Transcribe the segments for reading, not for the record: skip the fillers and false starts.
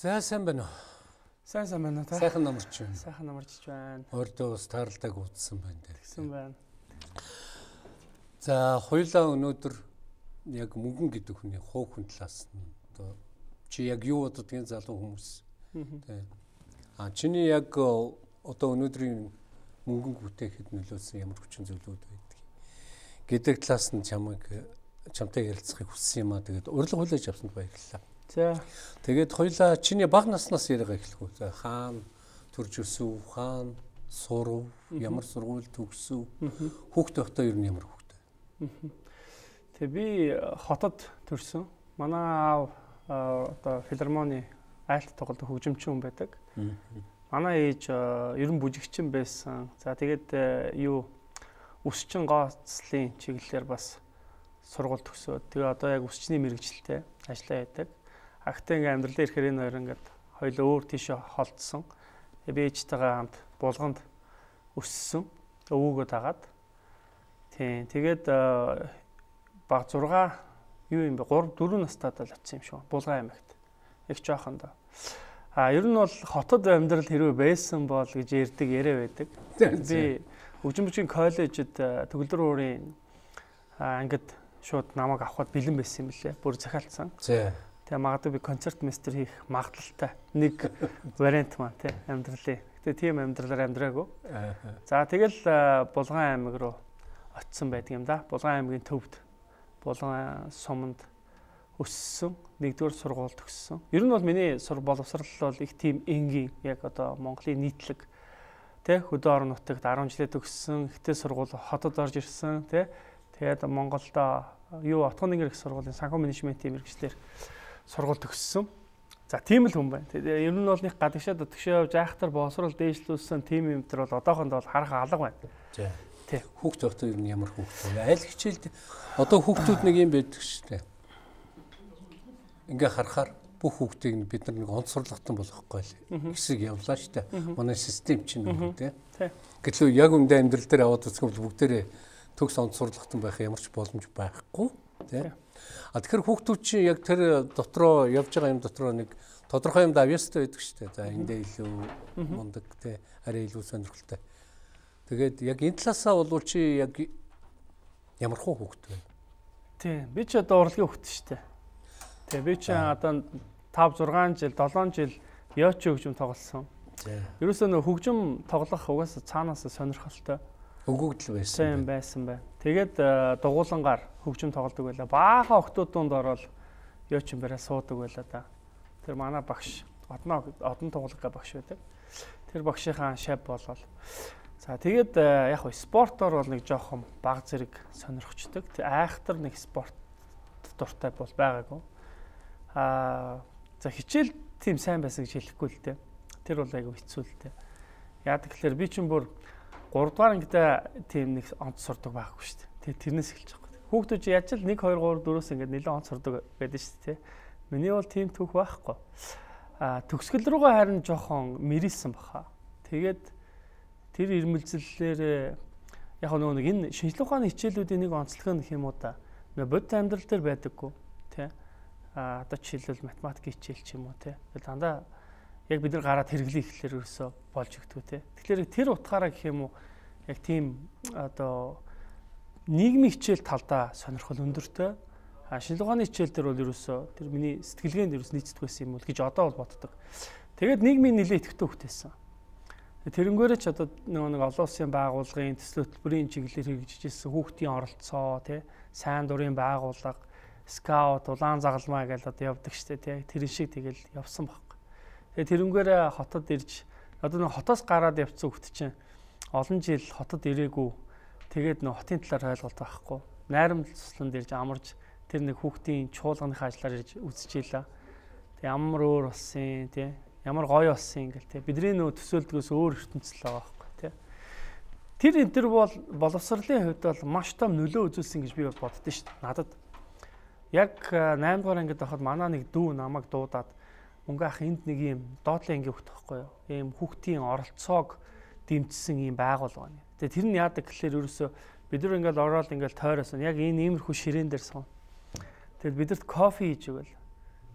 За сайн байна уу? Сайн байна та. Сайхан намарч байна. Сайхан намарч байна. Өөртөө бас тааралдаг уудсан байна дээр. Гэсэн байна. За хоёулаа өнөөдөр яг мөнгөн гэдэг хүний хууг хүн талаас нь одоо чи яг юу боддгийн залуу хүмүүс. Тэ. Чиний яг одоо өнөөдрийн мөнгөн бүтээхэд нөлөөсөн ямар хүчин зүйлүүд байдаг гэдэг талаас нь чамтай ярилцахыг хүссэн юм аа. Тэгээд урилга хүлээж авсанд баярлалаа. За. Тэгээд хоёлаа чиний бага наснаас яриагаа эхлэх үү. За хаана төрж өсөв, хаана сурав, ямар сургууль төгсөв, хүүхдээ хотоо ер нь ямар хүүхдээ. Тэг би хотод төрсөн. Манай аав одоо филармоны айлт тоглолт хөгжимчин хүн байдаг. Манай ээж ер нь бүжигчин байсан. За тэгээд өсчин гооцлын чиглэлээр бас сургууль төгсөөд тэгээ одоо яг өсчний мэрэгчлэлтэй ажиллаа яадаг. Агтаа ингээм амьдралаа ирэхээр энэ хоёр ингээд хоёул өөр тийшээ холдсон. Би ээжтэйгээ хамт булганд өссөн. Өвөөгөө дагаад. Тийм. Тэгээд баг 6 юу юм бэ? 3 4 настайд л очсон юм шүү. Булган аймагт. Их жоохондоо. Ер нь бол хотод амьдрал хэрвээ байсан бол гэж ярьдаг яриа байдаг. Би хөгжимчийн коллежид төгөлдөр уурын ангид шууд намайг авахд бэлэн байсан юм лээ. Бүр захиалцсан. Тэгээ магадгүй би концерт мастер хийх магадлалтай нэг вариант маань тий амьдралын. Тэгээ тийм амьдралаар амьдраагүй. За тэгэл Булган аймаг руу очсон байдаг юм да. Булган аймгийн төвд Булган суманд өссөн. Нэгдүгээр сургууль төгссөн. Ер нь бол миний боловсрал бол их тийм энгийн яг одоо Монголын нийтлэг тий хөдөө орон нутагт 10 жилээ төгссөн. Ихтэй сургууль хотод орж ирсэн тий. Тэгээд Монголдо Отгон нэгэр их сургуулийн санхүү менежментийн мэргэжлэр сургууль төгссөн. За тийм л хүн байна. Тэгээ ер нь бол нэг гадагшаад өтгшөө явж айхтар боловсрол дээшлүүлсэн тийм юм дээр бол одоохондоо харах алга байна. За. Тий. Хүүхд өгтөө ер нь ямар хүүхд вэ? Айл хичээлд одоо хүүхдүүд нэг юм байдаг шүү дээ. Ингээ харахаар бүх хүүхдийг бид нар нэг онцгойлготон болохгүй л хэсэг явлаа шүү дээ. Манай систем чинь нэг тий. Гэтэл яг үндэ амьдрал дээр аваад үзэхэд бүгдээрээ төгс онцгойлготон байх ямар ч боломж байхгүй тий. Тэгэхээр хүүхдүүд чинь яг тэр дотроо явж байгаа юм дотроо нэг тодорхой юм авьяастай байдаг шүү дээ. За эндээ илүү мундаг тий арай илүү сонирхолтой. Тэгээд яг энэ талаасаа бол чи яг ямар хүүхэд вэ? Тий би ч одоо урлагийн хүүхэд шүү дээ. Тэгээ би ч одоо 5 6 жил 7 жил яоч хөгжим тоглосон. Ерөөсөө нөх хөгжим тоглох угаасаа цаанаасаа сонирхолтой. Өгөгдөл байсан байна. Тэгээд дугуулангаар хөгжим тоглодог байлаа. Баахан охтууд донд ороод яоч юм бараа суудаг байлаа да. Тэр манай багш одон тоглоомын багш байдаг. Тэр багшийнхаа шав болол. За тэгээд яг хөө спортоор бол нэг жоохон баг зэрэг сонирхчдаг. Тэг айхтар нэг спорт дуртай бол байгаагүй. За хичээл тийм сайн байсан гэж хэлэхгүй л дээ. Тэр бол айгүй хэцүү л дээ. Яа тэгэхээр би чинь бүр 3 дугаар ангидаа тийм нэг онц сурдаг байхгүй шүү дээ. Тэрнээс эхэлж байгаа. Хүүхдүүд яаж л 1 2 3 4-өөс ингээд нэлээд онц сурдаг байдаг шүү дээ. Миний бол тийм түүх байхгүй. Төгсгөл рүүгээ харин жоохон мэрийсэн баха. Тэгээд тэр ирмэлзлэлээр яг нөгөө нэг энэ шинжлэх ухааны хичээлүүдийн нэг онцлог нь юм уу да. Бодит амьдрал дээр байдаггүй тий. Одоо жишээлбэл математик хичээл ч юм уу тий. Дандаа яг бид нар гараад хэрэглэх ихлээр ерөөсөө болж өгдөг тий. Тэгэхээр тэр утгаараа гэх юм уу яг тийм одоо нийгмийн хичээл талдаа сонирхол өндөртэй. Шинжлэх ухааны хичээл дээр бол ерөөсөө тэр миний сэтгэлгээнд ерөөс нийцдэг байсан юм уу гэж одоо бол боддог. Тэгээд нийгмийн нэлээд идэвхтэй хөвтэйсэн. Тэрнгээрээ ч одоо нэг олон улсын байгууллагын төсөл хөтөлбөрийн чиглэлээр хэрэгжижсэн хүүхдийн оролцоо тий сайн дурын байгууллага скаут улаан загалмаа гэж одоо явдаг штэ тий тэр шиг тэгэл явсан баг. Тэгээ тэрнгээрээ хотод ирж одоо нэг хотоос гараад явцсан хүүхд чинь олон жил хотод ирээгүй. Тэгээд нэг хотын талаар ойлголт байхгүй. Найрамдлалд ирж амарч тэр нэг хүүхдийн чуулганыхаа ажлаар ирж үзчихлээ. Тэг ямар өөр болсон тий ямар гоё болсон ингээл тий бидний нөө төсөөлдгөөс өөр ертөнцөл байгаа байхгүй тий. Тэр бол боловсролын хувьд бол маш том нөлөө үзүүлсэн гэж би боддоо шүү дээ. Надад яг 8 дугаар ангид байхад манай нэг дүү намайг дуудаад мөнгө ах энд нэг юм доотлын анги хөхт байхгүй юу. Ийм хүүхдийн оролцоог дэмжсэн ийм байгууллага байна. Тэгээ тэр нь яадаг гэхэлэр ерөөсөө бид нар ингээл ороод ингээл тойроос яг энэ иймэрхүү ширээн дээр суун. Тэгэл бидэрт кофе хийж өгөөл.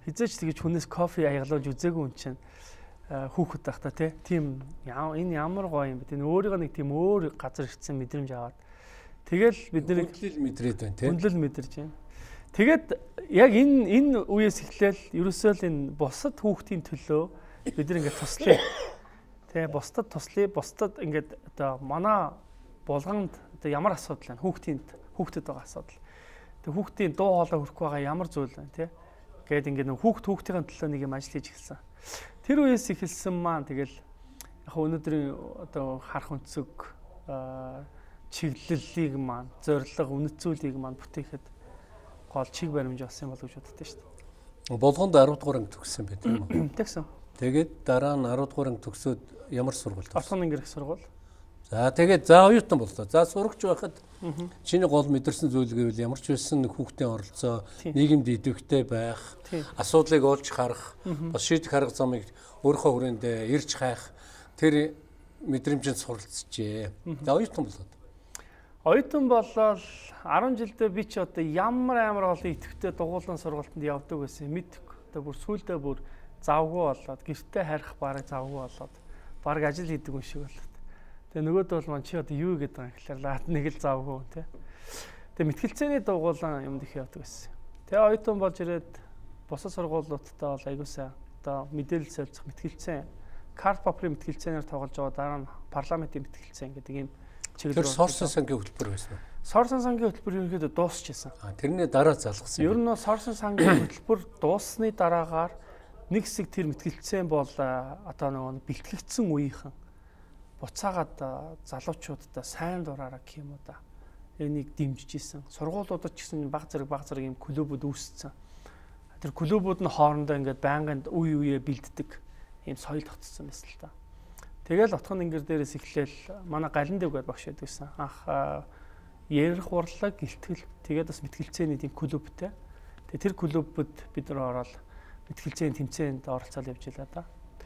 хизээч тэгэж хүнээс кофе аягалуулж үзээгүй хүн чинь хүүхэд байхдаа тийм энэ ямар гоё юм бэ? Энэ өөрийгөө нэг тийм өөр газар ирсэн мэдрэмж аваад тэгэл бид нэр хүндлэл мэдрээд байна тийм. Хүндлэл мэдэрч байна. Тэгээд яг энэ үеэс эхлээл ерөөсөө л энэ бусад хүүхдийн төлөө бид нар ингээд туслая. Бусдад туслая. Бусдад ингээд одоо манай булганд одоо ямар асуудал байна? Хүүхдэд байгаа асуудал. Тэг хүүхдийн дуу хоолой хүрэх байгаа ямар зүйл байна тий? Гээд ингээд нэг хүүхдийн төлөө нэг юм ажил хийж эхэлсэн. Тэр үеэс эхэлсэн маань тэгэл яг өнөөдрийн одоо харах өнцөг чиглэлийг маань зорилго үнэт зүйлийг маань бүтээхэд гол чиг баримж болсон юм болов гэж боддоо шүү дээ. Болгонд 10 дугаар анги төгссөн байх тийм үү? Тэгсэн. Тэгээд дараа нь 10 дугаар анги төгсөөд ямар сургууль төгссөн? Орхон ангирах сургууль. За тэгээд за оюутан боллоо. За сурагч байхад чиний гол мэдэрсэн зүйл гэвэл ямар ч байсан хүүхдийн оролцоо, нийгэмд идэвхтэй байх, асуудлыг олж харах, бас шийдэх арга замыг өөрийнхөө хүрээнд ирж хайх тэр мэдрэмжинд суралцжээ. За оюутан болоод. Оюутан болоод 10 жилдээ би ч одоо ямар олон идэвхтэй дугуулсан сургалтанд явдаг байсан мэдгүй. Одоо бүр сүүлдээ бүр завгүй болоод гэртээ харих бараг завгүй болоод бараг ажил хийдэг юм шиг болоод. Тэгээ нөгөөд бол маань чи одоо юу гэдэг юм гэхээр лаад нэг л завгүй тий. Тэгээ мэтгэлцээний дугуулсан юмд их явдаг байсан. Тэгээ оюутан болж ирээд бусад сургуулиудтай бол аягуулсан одоо мэдээлэл солилцох мэтгэлцээ Карл Попперийн мэтгэлцээнээр тоглож байгаа дараа нь парламентын мэтгэлцээн гэдэг ийм чиглэл. Тэр Сорсон сангийн хөтөлбөр байсан уу? Сорсон сангийн хөтөлбөр ерөнхийдөө дуусчихсан. Тэрний дараа залгасан. Ер нь Сорсон сангийн хөтөлбөр дууссаны дараагаар нэг хэсэг тэр мэтгэлцээн бол одоо нэг бэлтгэгдсэн үеийнхэн буцаагаад залуучуудаа сайн дураараа гэх юм уу да. Энийг дэмжиж исэн. Сургуулиудад ч гэсэн баг зэрэг ийм клубүүд үүссэн. Тэр клубүүд нь хоорондоо ингээд байнгын үе бэлддэг ийм соёл тогтсон байсан л та. Тэгэл отхон ангир дээрээс эхлээл манай галан дэв гэдэг багш байдгүйсэн. Ярих урлаг, гэлтгэл тэгээд бас мэтгэлцээний тийм клубтэй. Тэгээд тэр клубуд бид нар ороод мэтгэлцээний тэмцээнд оролцоод явж байлаа да.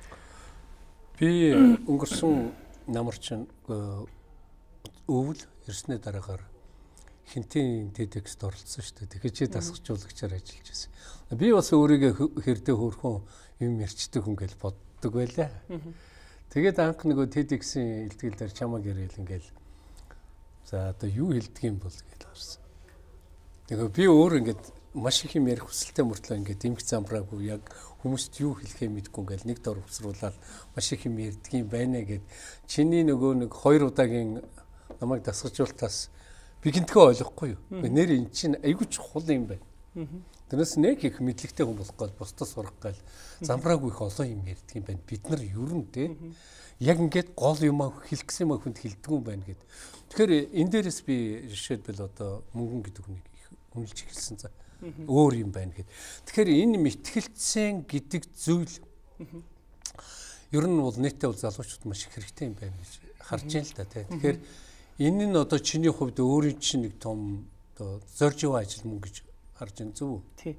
Би өнгөрсөн намарчин өвөл ирсний дараагаар хинтийн TEDx-д оролцсон шүү дээ. Тэгэхээр чи дасгалжуулагчаар ажиллаж байсан. Би бас өөрийгөө хэрдээ хөөрхөн юм ярьчдаг хүн гэж боддог байлаа. Тэгээд анх нөгөө TEDx-ийн илтгэл дээр чамаг ирээл ингээл за одоо юу хэлдэг юм бол гэж харсан. Тэгэхээр би өөр ингээд маш их юм ярих хүсэлтэй мөртлөө ингээд дэмх замбраагүй яг хүмүүст юу хэлэхээ мэдгүй ингээл нэг дор усруулаад маш их юм ярьдаг юм байна гэд чиний нөгөө нэг 2 удаагийн намайг дасгалжуултаас би гинтгөө ойлгохгүй юу. Нэр эн чинь айгүй чухал юм байна. Тэрнээс нэг их мэдлэгтэй хүн болох гол бусдаас сурах гал замбраагүй их олон юм ярьдаг юм байна. Бид нар ер нь те яг ингээд гол юм хэлэх гэсэн юм хүнд хэлдэг юм байна гэд. Тэгэхээр энэ дээрээс би жишээлбэл одоо мөнгөн гэдэг хүнийг үнэлж эхэлсэн за өөр юм байна гэд. Тэгэхээр энэ мэтгэлцэн гэдэг зүйл ер нь бол нийтдээ бол залуучууд маш их хэрэгтэй юм байна гэж харж байна л да те. Тэгэхээр энэ нь одоо чиний хувьд өөрийн чинь нэг том одоо зорж яваа ажил мөн гэж харж байна зүг үү? Тий.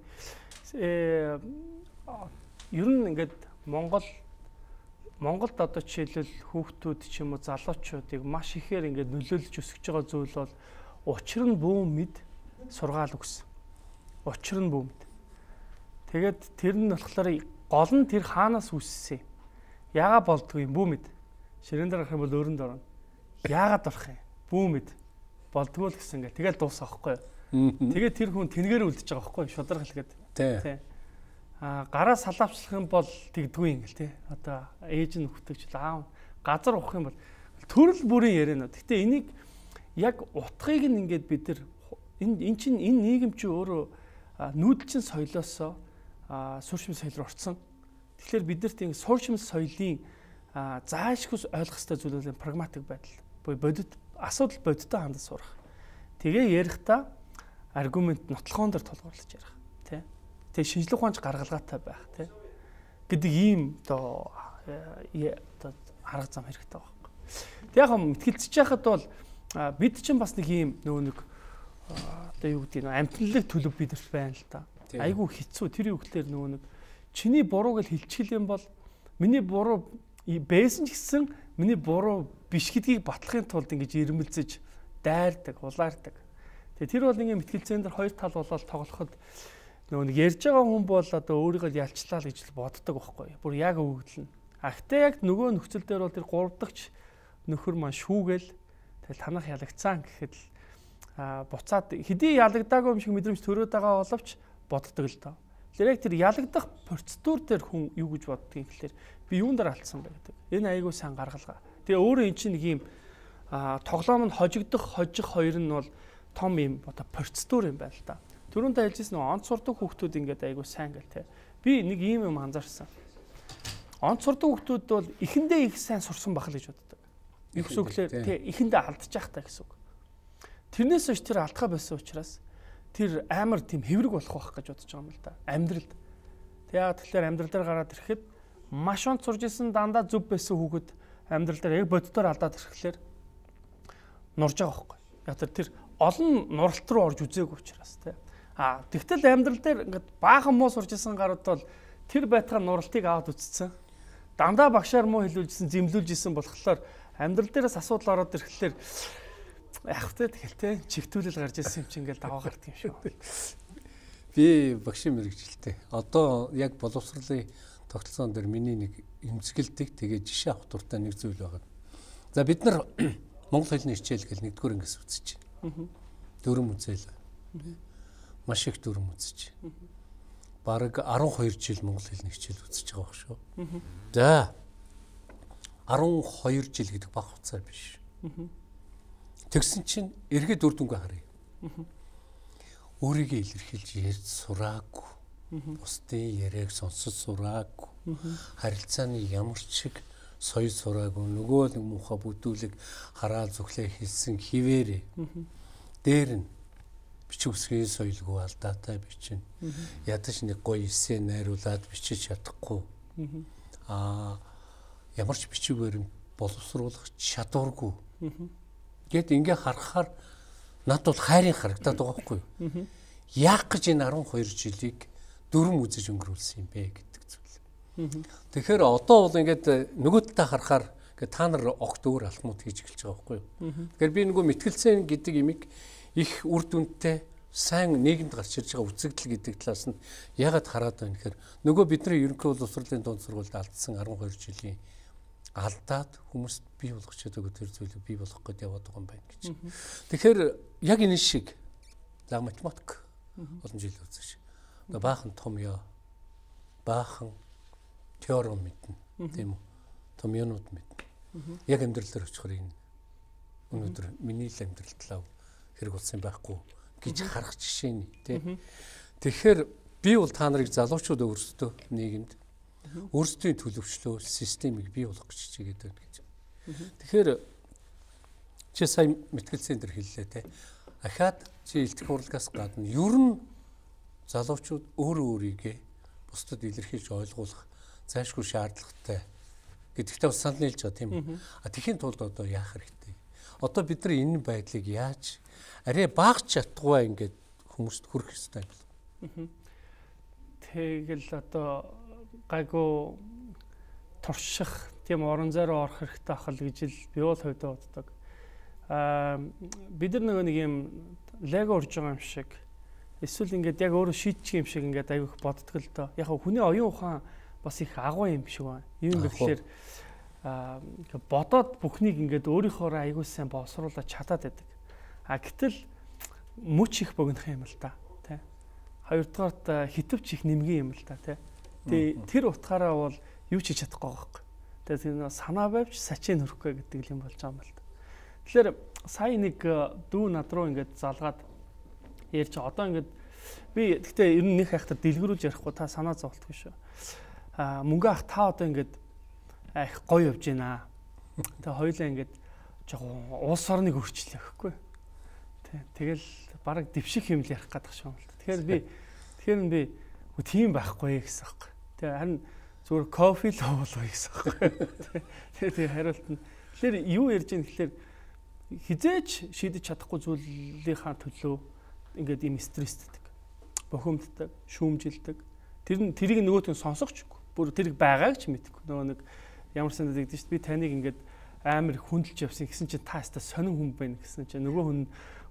Ер нь ингээд Монголд одоо жишээлбэл хүүхдүүд ч юм уу залуучуудыг маш ихээр ингээд нөлөөлж өсгөж байгаа зүйл бол учир нь бүүн мэд сургаал өгсөн. Учир нь бүүн мэд. Тэгээд тэр нь болохоор гол нь тэр хаанаас үссэн. Яагаад болдгүй юм бүүн мэд. Ширээн дээр гарах юм бол өөрөнд орно. Яагаад орох юм? Бүүн мэд. Болдгүй л гэсэн ингээд тэгэл дуусах байхгүй юу? Тэгээд тэр хүн тэнгээр үлдчихэж байгаа байхгүй юу? Шударга хэлгээд. Тий. Гараа салаавчлах юм бол тэгдгүй юм гэл тий. Одоо ээж нь хөтөгч аав газар ухах юм бол төрөл бүрийн ярианууд. Гэтэ энийг яг утгыг нь ингээд бид нар энэ чинь энэ нийгэм чи өөрөө нүүдэлчин соёлоосоо суурьшим соёл руу орцсон. Тэгэхээр биднэрт ингэ суурьшим соёлын заашгүй ойлгох ёстой зүйлүүд прагматик байдал. Бодит асуудал бодиттой хандаж сурах. Тэгээ ярихдаа аргумент нотлохоон дээр тулгуурлаж ярих. Тэгээ шинжлэх ухаанч гаргалгаатай байх тий гэдэг ийм одоо арга зам хэрэгтэй байхгүй. Тэг яг мэтгэлцэж яхад бол бид чинь бас нэг ийм нэг одоо юу гэдэг нь амтналыг төлөв бидэрт байна л да. Айгүй хэцүү тэр юу гэхээр нэг чиний буруу гэж хэлчихэл юм бол миний буруу байсан ч гэсэн миний буруу биш гэдгийг батлахын тулд ингэж ирмэлзэж дайрдаг, улаардаг. Тэгээ тэр бол ингээ мэтгэлцэн дээр хоёр тал болоод тоглоход нөгөө нэг ярьж байгаа хүн бол одоо өөрийгөө ялчлаа л гэж боддог байхгүй. Бүр яг өгөгдлөн. Гэхдээ яг нөгөө нөхцөл дээр бол тэр 3 дахь нөхөр маань шүүгээл тэгэл танах ялагдсан гэхэд л буцаад хэдий ялагдаагүй юм шиг мэдрэмж төрөөд байгаа боловч боддог л доо. Тэр яг тэр ялагдах процедур дээр хүн юу гэж боддгийг гэхэлэр би юунд дээр алдсан бэ гэдэг. Энэ айгүй сайн гаргалгаа. Тэгээ өөрөө эн чинь нэг юм тоглоом нь хожих хоёр нь бол том юм одоо процедур юм байна л да. Түрүүндээ хэлжсэн нөгөө онц сурдаг хүүхдүүд ингээд айгүй сайн гэл те. Би нэг ийм юм анзаарсан. Онц сурдаг хүүхдүүд бол эхэндээ их сайн сурсан бах л гэж боддог. Их үсэглэр те эхэндээ алдчих та гэсэн үг. Тэрнээс ч тэр алдхаа байсан учраас тэр амар тийм хэврэг болох байх гэж бодож байгаа юм л да. Амьдралд. Тэг яа тэгэхээр амьдрал дээр гараад ирэхэд маш онц сурж исэн дандаа зөв байсан хүүхэд амьдрал дээр яг боддоор алдаад ирэхлээр нурж байгаа байхгүй. Яг тэр олон нуралт руу орж үзээгүй учраас те. Тэгтэл амьдрал дээр ингээд баахан муу сурж исэн гарууд бол тэр байтгаа нуралтыг аваад үтцсэн. Дандаа багшаар муу хэлүүлжсэн, зэмлүүлжсэн болохоор амьдрал дээрээс асуудал ороод ирэхлээр яг тэ тэгэл те чигтүүлэл гарч ирсэн юм чи ингээл даваа гардаг юм шүү. Би багшийн мэрэгжилтэй. Одоо яг боловсролын тогтолцоон дээр миний нэг эмзэгэлдэг тэгээ жишээ авах дуртай нэг зүйл байгаа. За бид нар монгол хэлний хичээл гэл нэгдүгээр ангиас үзэж байна. Дөрөв үзэл. Маш их дөрөв үзэж. Бараг 12 жил монгол хэлний хичээл үзэж байгаа байх шүү. За 12 жил гэдэг бага хугацаа биш. Тэгсэн чинь эргээд үр дүнгээ харъя. Өөрийгөө илэрхийлж ярьж сураагүй. Бусдын яриаг сонсож сураагүй. Харилцааны ямар ч шиг соёл сураагүй. Нөгөө нэг муухай бүдүүлэг хараа зүглээ хэлсэн хിവэрээ. Дээр нь бичиг үсгийн соёлгүй алдаатай бичнэ. Ядаж нэг гоё эссе найруулад бичиж чадахгүй. Ямар ч бичигээр боловсруулах чадваргүй. Гэт ингээ харахаар над бол хайрын харагдаад байгаа байхгүй юу? Яах гэж энэ 12 жилийг дөрөв үзэж өнгөрүүлсэн юм бэ гэдэг зүйл. Тэгэхээр одоо бол ингээд нөгөө талаа харахаар ингээд та нар огт өөр алтмууд хийж эхэлж байгаа байхгүй юу? Тэгэхээр би нөгөө мэтгэлцэн гэдэг имийг их үр дүнтэй сайн нийгэмд гарч ирж байгаа үзэгдэл гэдэг талаас нь ягаад хараад байна гэхээр нөгөө бидний ерөнхий боловсролын дунд сургуульд алдсан 12 жилийн алдаад хүмүүст бий болгох чадаагүй тэр зүйлийг бий болгох гэдэг яваад байгаа юм байна гэж. Тэгэхээр яг энэ шиг за математик олон жил үзэж. Баахан том ёо. Баахан теорем мэднэ. Тийм үү? Том ёонууд мэднэ. Яг амьдрал дээр очихоор энэ өнөөдөр миний л амьдрал талаа хэрэг болсон байхгүй гэж харах жишээ нь тийм. Тэгэхээр би бол та нарыг залуучууд өөрсдөө нийгэмд өөрсдийн төлөвчлөө системийг бий болгох гэж хичээгээд байна гэж. Тэгэхээр чи сайн мэтгэлцэн дээр хэллээ те. Ахаад чи илтгэх урлагаас гадна ер нь залуучууд өөрөө өөрийгөө бусдад илэрхийлж ойлгуулах зайлшгүй шаардлагатай гэдэгтээ бас санал нийлж байгаа тийм үү. Тэхийн тулд одоо яах хэрэгтэй? Одоо бид нар энэ байдлыг яаж арай багч чадхгүйа ингээд хүмүүст хүрэх ёстой юм. Тэгэл одоо гайгүй турших тийм орон зай руу орох хэрэгтэй ахал гэж л би бол хувьдаа боддог. Бид нар нэг юм лего урж байгаа юм шиг эсвэл ингээд яг өөрөө шийдчих юм шиг ингээд аюух боддог л доо. Яг хүний оюун ухаан бас их агуу юм шиг байна. Юу юм гэхээр бодоод бүхнийг ингээд өөрийнхөө аягүй сайн боловсруулаад чадаад байдаг. Гэтэл мөч их богинох юм л да. Тэ. Хоёрдугаарт хитвч их нэмгийн юм л да. Тэ. Тэр утгаараа бол юу ч хийж чадахгүй байгаа юм. Тэгээд санаа байвч сачийн хөрөхгүй гэдэг юм болж байгаа юм л да. Тэгэхээр сая нэг дүү над руу ингээд залгаад ярьж одоо ингээд би гэхдээ ер нь нэг хайхтар дэлгэрүүлж ярихгүй та санаа зовлтгүй шүү. Мөнгө ах та одоо ингээд их гоё явж байна. Тэгээ хоёулаа ингээд жоохон улс орныг өөрчлөх гэхгүй. Тэгэл бараг дэвших юм л ярих гэдэг шүү. Тэгэхээр би тийм байхгүй гэсэн юм. Тэгээ харин зүгээр кофе л оолоо гэсэн юм. Тэгээ хариулт нь тэгэхээр юу ярьж ийм гэхээр хизээч шийдэж чадахгүй зүйлийнхаа төлөө ингээд ийм стресстэй, бохимддаг, шүүмжилдэг. Тэрийг нөгөөтөө сонсохчгүй. Бүр тэрийг байгааг ч мэдэхгүй. Нөгөө нэг ямар сандад тэгдэж би таныг ингээд амар хүндэлж явсан гэсэн чинь та хэвээр сонин хүн байна гэсэн чинь нөгөө хүн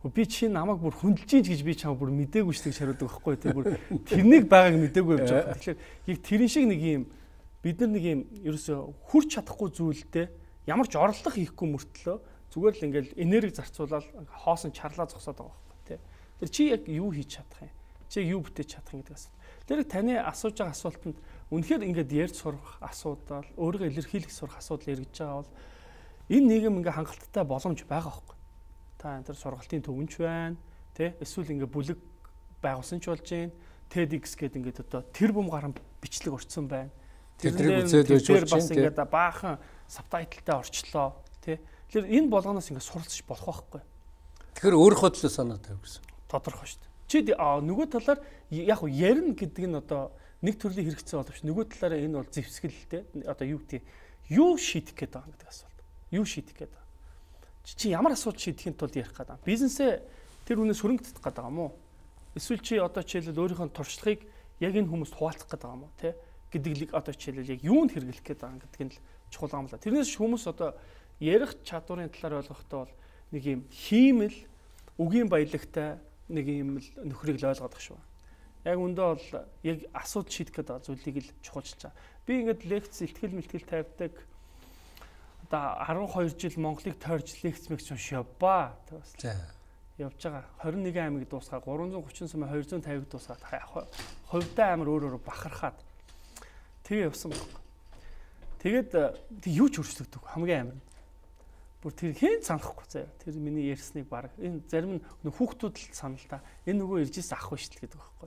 Би чи намайг бүр хүндэлж ийн гэж би чамд бүр мдээгүй шүү гэж хариулдаг байхгүй тий. Бүр тэрнийг байгааг мдээгүй явж байгаа. Тэгэхээр яг тэрэн шиг нэг юм бид нар нэг юм ерөөсө хүрч чадахгүй зүйлдээ ямар ч орлого хийхгүй мөртлөө зүгээр л ингээл энерги зарцуулаад хоосон чарлаа зогсоод байгаа байхгүй тий. Тэр чи яг юу хийж чадах юм? Чи юу бүтээж чадах юм гэдэг асуулт. Тэр таны асууж байгаа асуултанд үнэхээр ингээд ярьж сурах асуудал, өөрийгөө илэрхийлэх сурах асуудал эргэж байгаа бол энэ нийгэм ингээ хангалттай боломж байгаа байхгүй. Та энэ сургалтын төвөнч байна, тий? Эсвэл ингээ бүлэг байгуулсан ч болж байна. TEDx гэдэг ингээд одоо тэр бум гарan бичлэг орчсон байна. Тэрийг үзээд байж болж бас ингээд баахан сабтайтлтай орчлоо, тий? Тэгэхээр энэ болгоноос ингээ суралцж болох байхгүй. Тэгэхээр өөрийнхөө төлөө санаа тавь гэсэн. Тодорхой шүү дээ. Чи нөгөө талаар яг ярина гэдэг нь одоо нэг төрлийн хэрэгцээ боловч нөгөө талаараа энэ бол зэвсгэлтэй одоо юу гэдэг юу шийдэх гээд байгаа гэдэг асуулт. Юу шийдэх гээд байгаа. Чи ямар асуудал шийдэхин тулд ярих гээд байгаа. Бизнесээ тэр хүнээс хөрөнгө татах гээд байгаа юм уу? Эсвэл чи одоо жишээлбэл өөрийнхөө туршлагыг яг энэ хүмүүст хуваалцах гээд байгаа юм уу, тэ? Гэдгийг одоо жишээлбэл яг юунд хэрэглэх гээд байгаа гэдэг нь л чухал юм л. Тэрнээс хүмүүс одоо ярих чадварын талаар ойлгохдоо бол нэг юм хиймэл үгийн баялагтай нэг юм нөхрийг л ойлгоод байгаа шүү. Яг үндэ бол яг асуудал шийдэх гээд байгаа зүйлийг л чухалчилж байгаа. Би ингээд лекц ихтгэл мэлтгэл тавьдаг. Одоо 12 жил Монголыг тойрж лекц мэгч явбаа. За. Явж байгаа. 21 аймаг дуусгаа 330 сум 250-г дуусгаад хувьдаа амар өөр бахархаад тэгээ явсан баг. Тэгээд юу ч өршлөгдөв хамгийн амар. Бүр тэр хэн санахгүй заяа. Тэр миний ярьсныг баг энэ зарим нь хүүхдүүд л санал та. Энэ нөгөө ирж ирсэн ах биш л гэдэг байхгүй.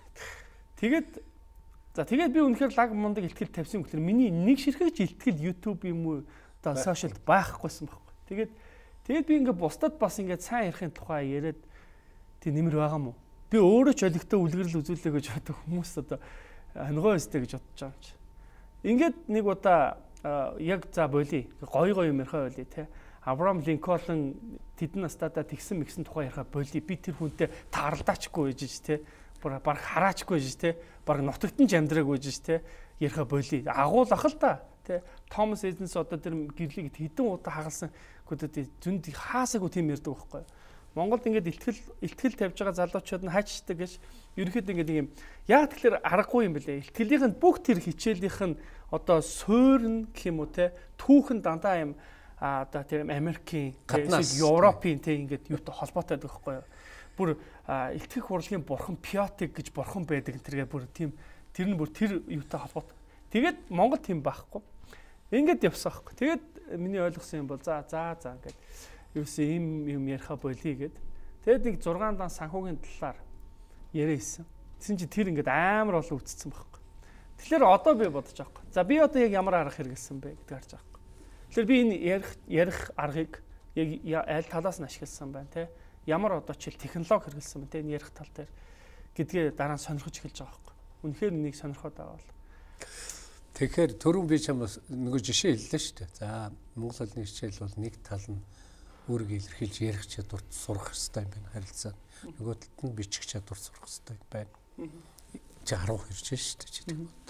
Тэгээд би үнэхээр лаг мундаг ихтгэл тавьсан гэхээр миний нэг ширхэгч ихтгэл YouTube юм уу одоо сошиалд байхгүйсэн байхгүй. Тэгээд би ингээд бусдад бас ингээд сайн ярихын тухай яриад тий нэмэр байгаа мó. Би өөрөө ч олигтой үлгэрэл үзүүлээ гэж боддог хүмүүс одоо ангой өстэй гэж бодож байгаа юм чи. Ингээд нэг удаа яг за болий гоё юм ярихаа болий те Авраам Линкольн тэдэн настадаа тэгсэн мэгсэн тухай ярихаа болий би тэр хүнтэй таарлаачгүй гэж те баг хараачгүй гэж те баг нутагтан жамдраагүй гэж те ярихаа болий агуул ах л та те Томас Эдинс одоо тэр гэрлийг хэдэн удаа хагалсан гэдэг зөнд хаасаагүй тийм ярьдаг байхгүй. Монголд ингээд ихтгэл тавьж байгаа залуучууд нь хайчдаг гэж ерөөхдөө ингээд юм яг тэгэхээр аргагүй юм бэлээ. Ихтгэлийнх нь бүх тэр хичээлийнх нь одоо суурн гэх юм уу те түүхэн дандаа юм одоо тэр Америкийн Европын те ингээд юутай холбоотой байдаг байхгүй юу. Бүр ихтгэх урлагийн бурхан Пиотик гэж бурхан байдаг тэргээ бүр тийм тэр нь бүр тэр юутай холбоотой. Тэгээд Монгол тийм байхгүй. Ингээд явсан байхгүй. Тэгээд миний ойлгосон юм бол за ингээд юусе юм яриха болий гэд. Тэгэд нэг 6 дан санхүүгийн талаар яриасан. Тэсэн чи тэр ингээд амар олон үтцсэн байхгүй. Тэгэхээр одоо би бодож байгаа байхгүй. За би одоо яг ямар арга хэрэгэлсэн бэ гэдэг харж байгаа байхгүй. Тэгэхээр би энэ ярих аргыг яг аль талаас нь ашигласан байна те. Ямар одоо чил технологи хэрэгэлсэн байна те энэ ярих тал дээр гэдгээ дараа нь сонирхож эхэлж байгаа байхгүй. Үнэхээр энийг сонирхоод байгаа бол. Тэгэхээр түрүүн би чамаас нөгөө жишээ хэллээ шүү дээ. За Монгол хэлний хичээл бол нэг тал нь өөрийгөө илэрхийлж ярих чадварт сурах хэрэгтэй юм байна харилцаа. Нөгөө талд нь бичих чадвар сурах хэрэгтэй юм байна. Чи 10 хэрж шүү дээ чи тийм үү.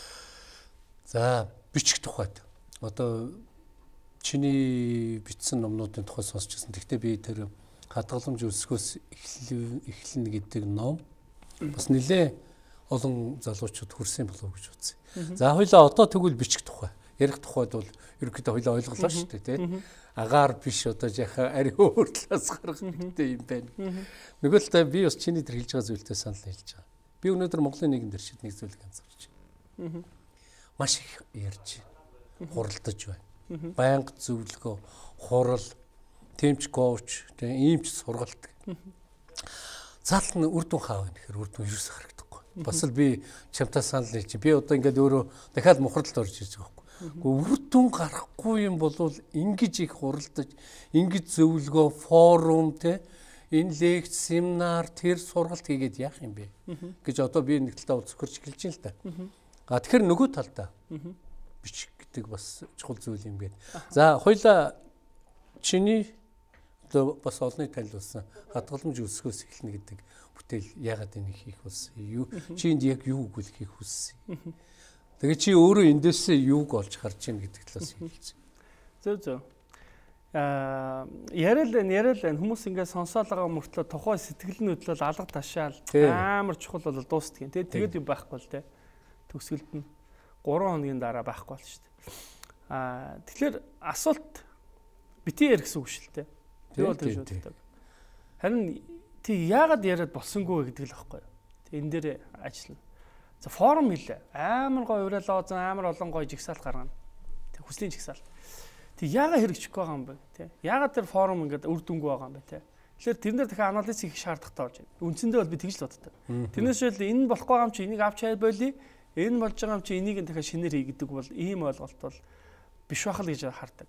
За бичих тухайд одоо чиний бичсэн номнуудын тухай сонсчихсан. Гэхдээ би тэр хадгаламж өсгөөс эхлэн гэдэг ном бас нэлээ олон залуучууд хүрсэн болов уу гэж үзье. За хоёлаа одоо тэгвэл бичих тухай ярих тухайд бол ерөөхдөө хоёлаа ойлголоо шүү дээ тийм. Агаар биш одоо яхаа ари өөр талаас гарах хэрэгтэй юм байна. Нөгөө талаа би бас чиний тэр хэлж байгаа зүйлтэй санал хэлж байгаа. Би өнөөдөр Монголын нийгэм дээр шид нэг зүйлийг анзаарч байна. Маш их ярьж байна. Хуралдаж байна. Байнга зөвлөгөө, хурал, тэмч коуч, тийм иймч сургалт. Заалт нь үр дүн хаав гэхээр үр дүн ерөөсөй харагдахгүй. Бас л би чамтай санал хэлж би одоо ингээд өөрөө дахиад мухралд орж ирж байгаа байхгүй. Үр дүн гарахгүй юм бол ингэж их хуралдаж, ингэж зөвлөгөө, форум те энэ лекц, семинар, тэр сургалт хийгээд яах юм бэ гэж одоо би нэг талдаа зөвхөрч эхэлж байна л та. Тэгэхээр нөгөө талдаа бичих гэдэг бас чухал зүйл юм гээд. За хоёлаа чиний одоо бас олонний танилцуулсан хадгаламж өсгөөс эхэлнэ гэдэг бүтээл яагаад энийг хийх болсон юу чи энд яг юу өгүүлэхийг хүссэн. Тэгээ чи өөрөө эндээсээ юуг олж харж байна гэдэг талаас хэлсэн. Зөв. яриад байна хүмүүс ингээд сонсоол байгаа мөртлөө тухай сэтгэл нь хөдлөл алга ташаал амар чухал бол дуустдаг. Тэгээд юм байхгүй л те. Төгсгөлд нь 3 хоногийн дараа байхгүй бол шүү дээ. Тэгэхээр асуулт бити ярих гэсэн үг шүү дээ. Тэр бол тэр шүү дээ. Харин тий яагаад яриад болсонгүй гэдэг л байхгүй. Энэ дээр ажиллана. За форум хийлээ. Амар гоё уриалаа зан амар олон гоё жигсаалт гаргана. Тэг хүслийн жигсаалт. Тэг яагаад хэрэгжихгүй байгаа юм бэ те? Яагаад тэр форум ингээд үр дүнгүй байгаа юм бэ те? Тэгэхээр тэрнэр дахиад анализ хийх шаардлагатай болж байна. Үндсэндээ бол би тэгж л боддог. Тэрнээс шил энэ болохгүй юм чи энийг авч хайр болий. Энэ болж байгаа юм чи энийг дахиад шинээр хий гэдэг бол ийм ойлголт бол биш байх л гэж хардаг.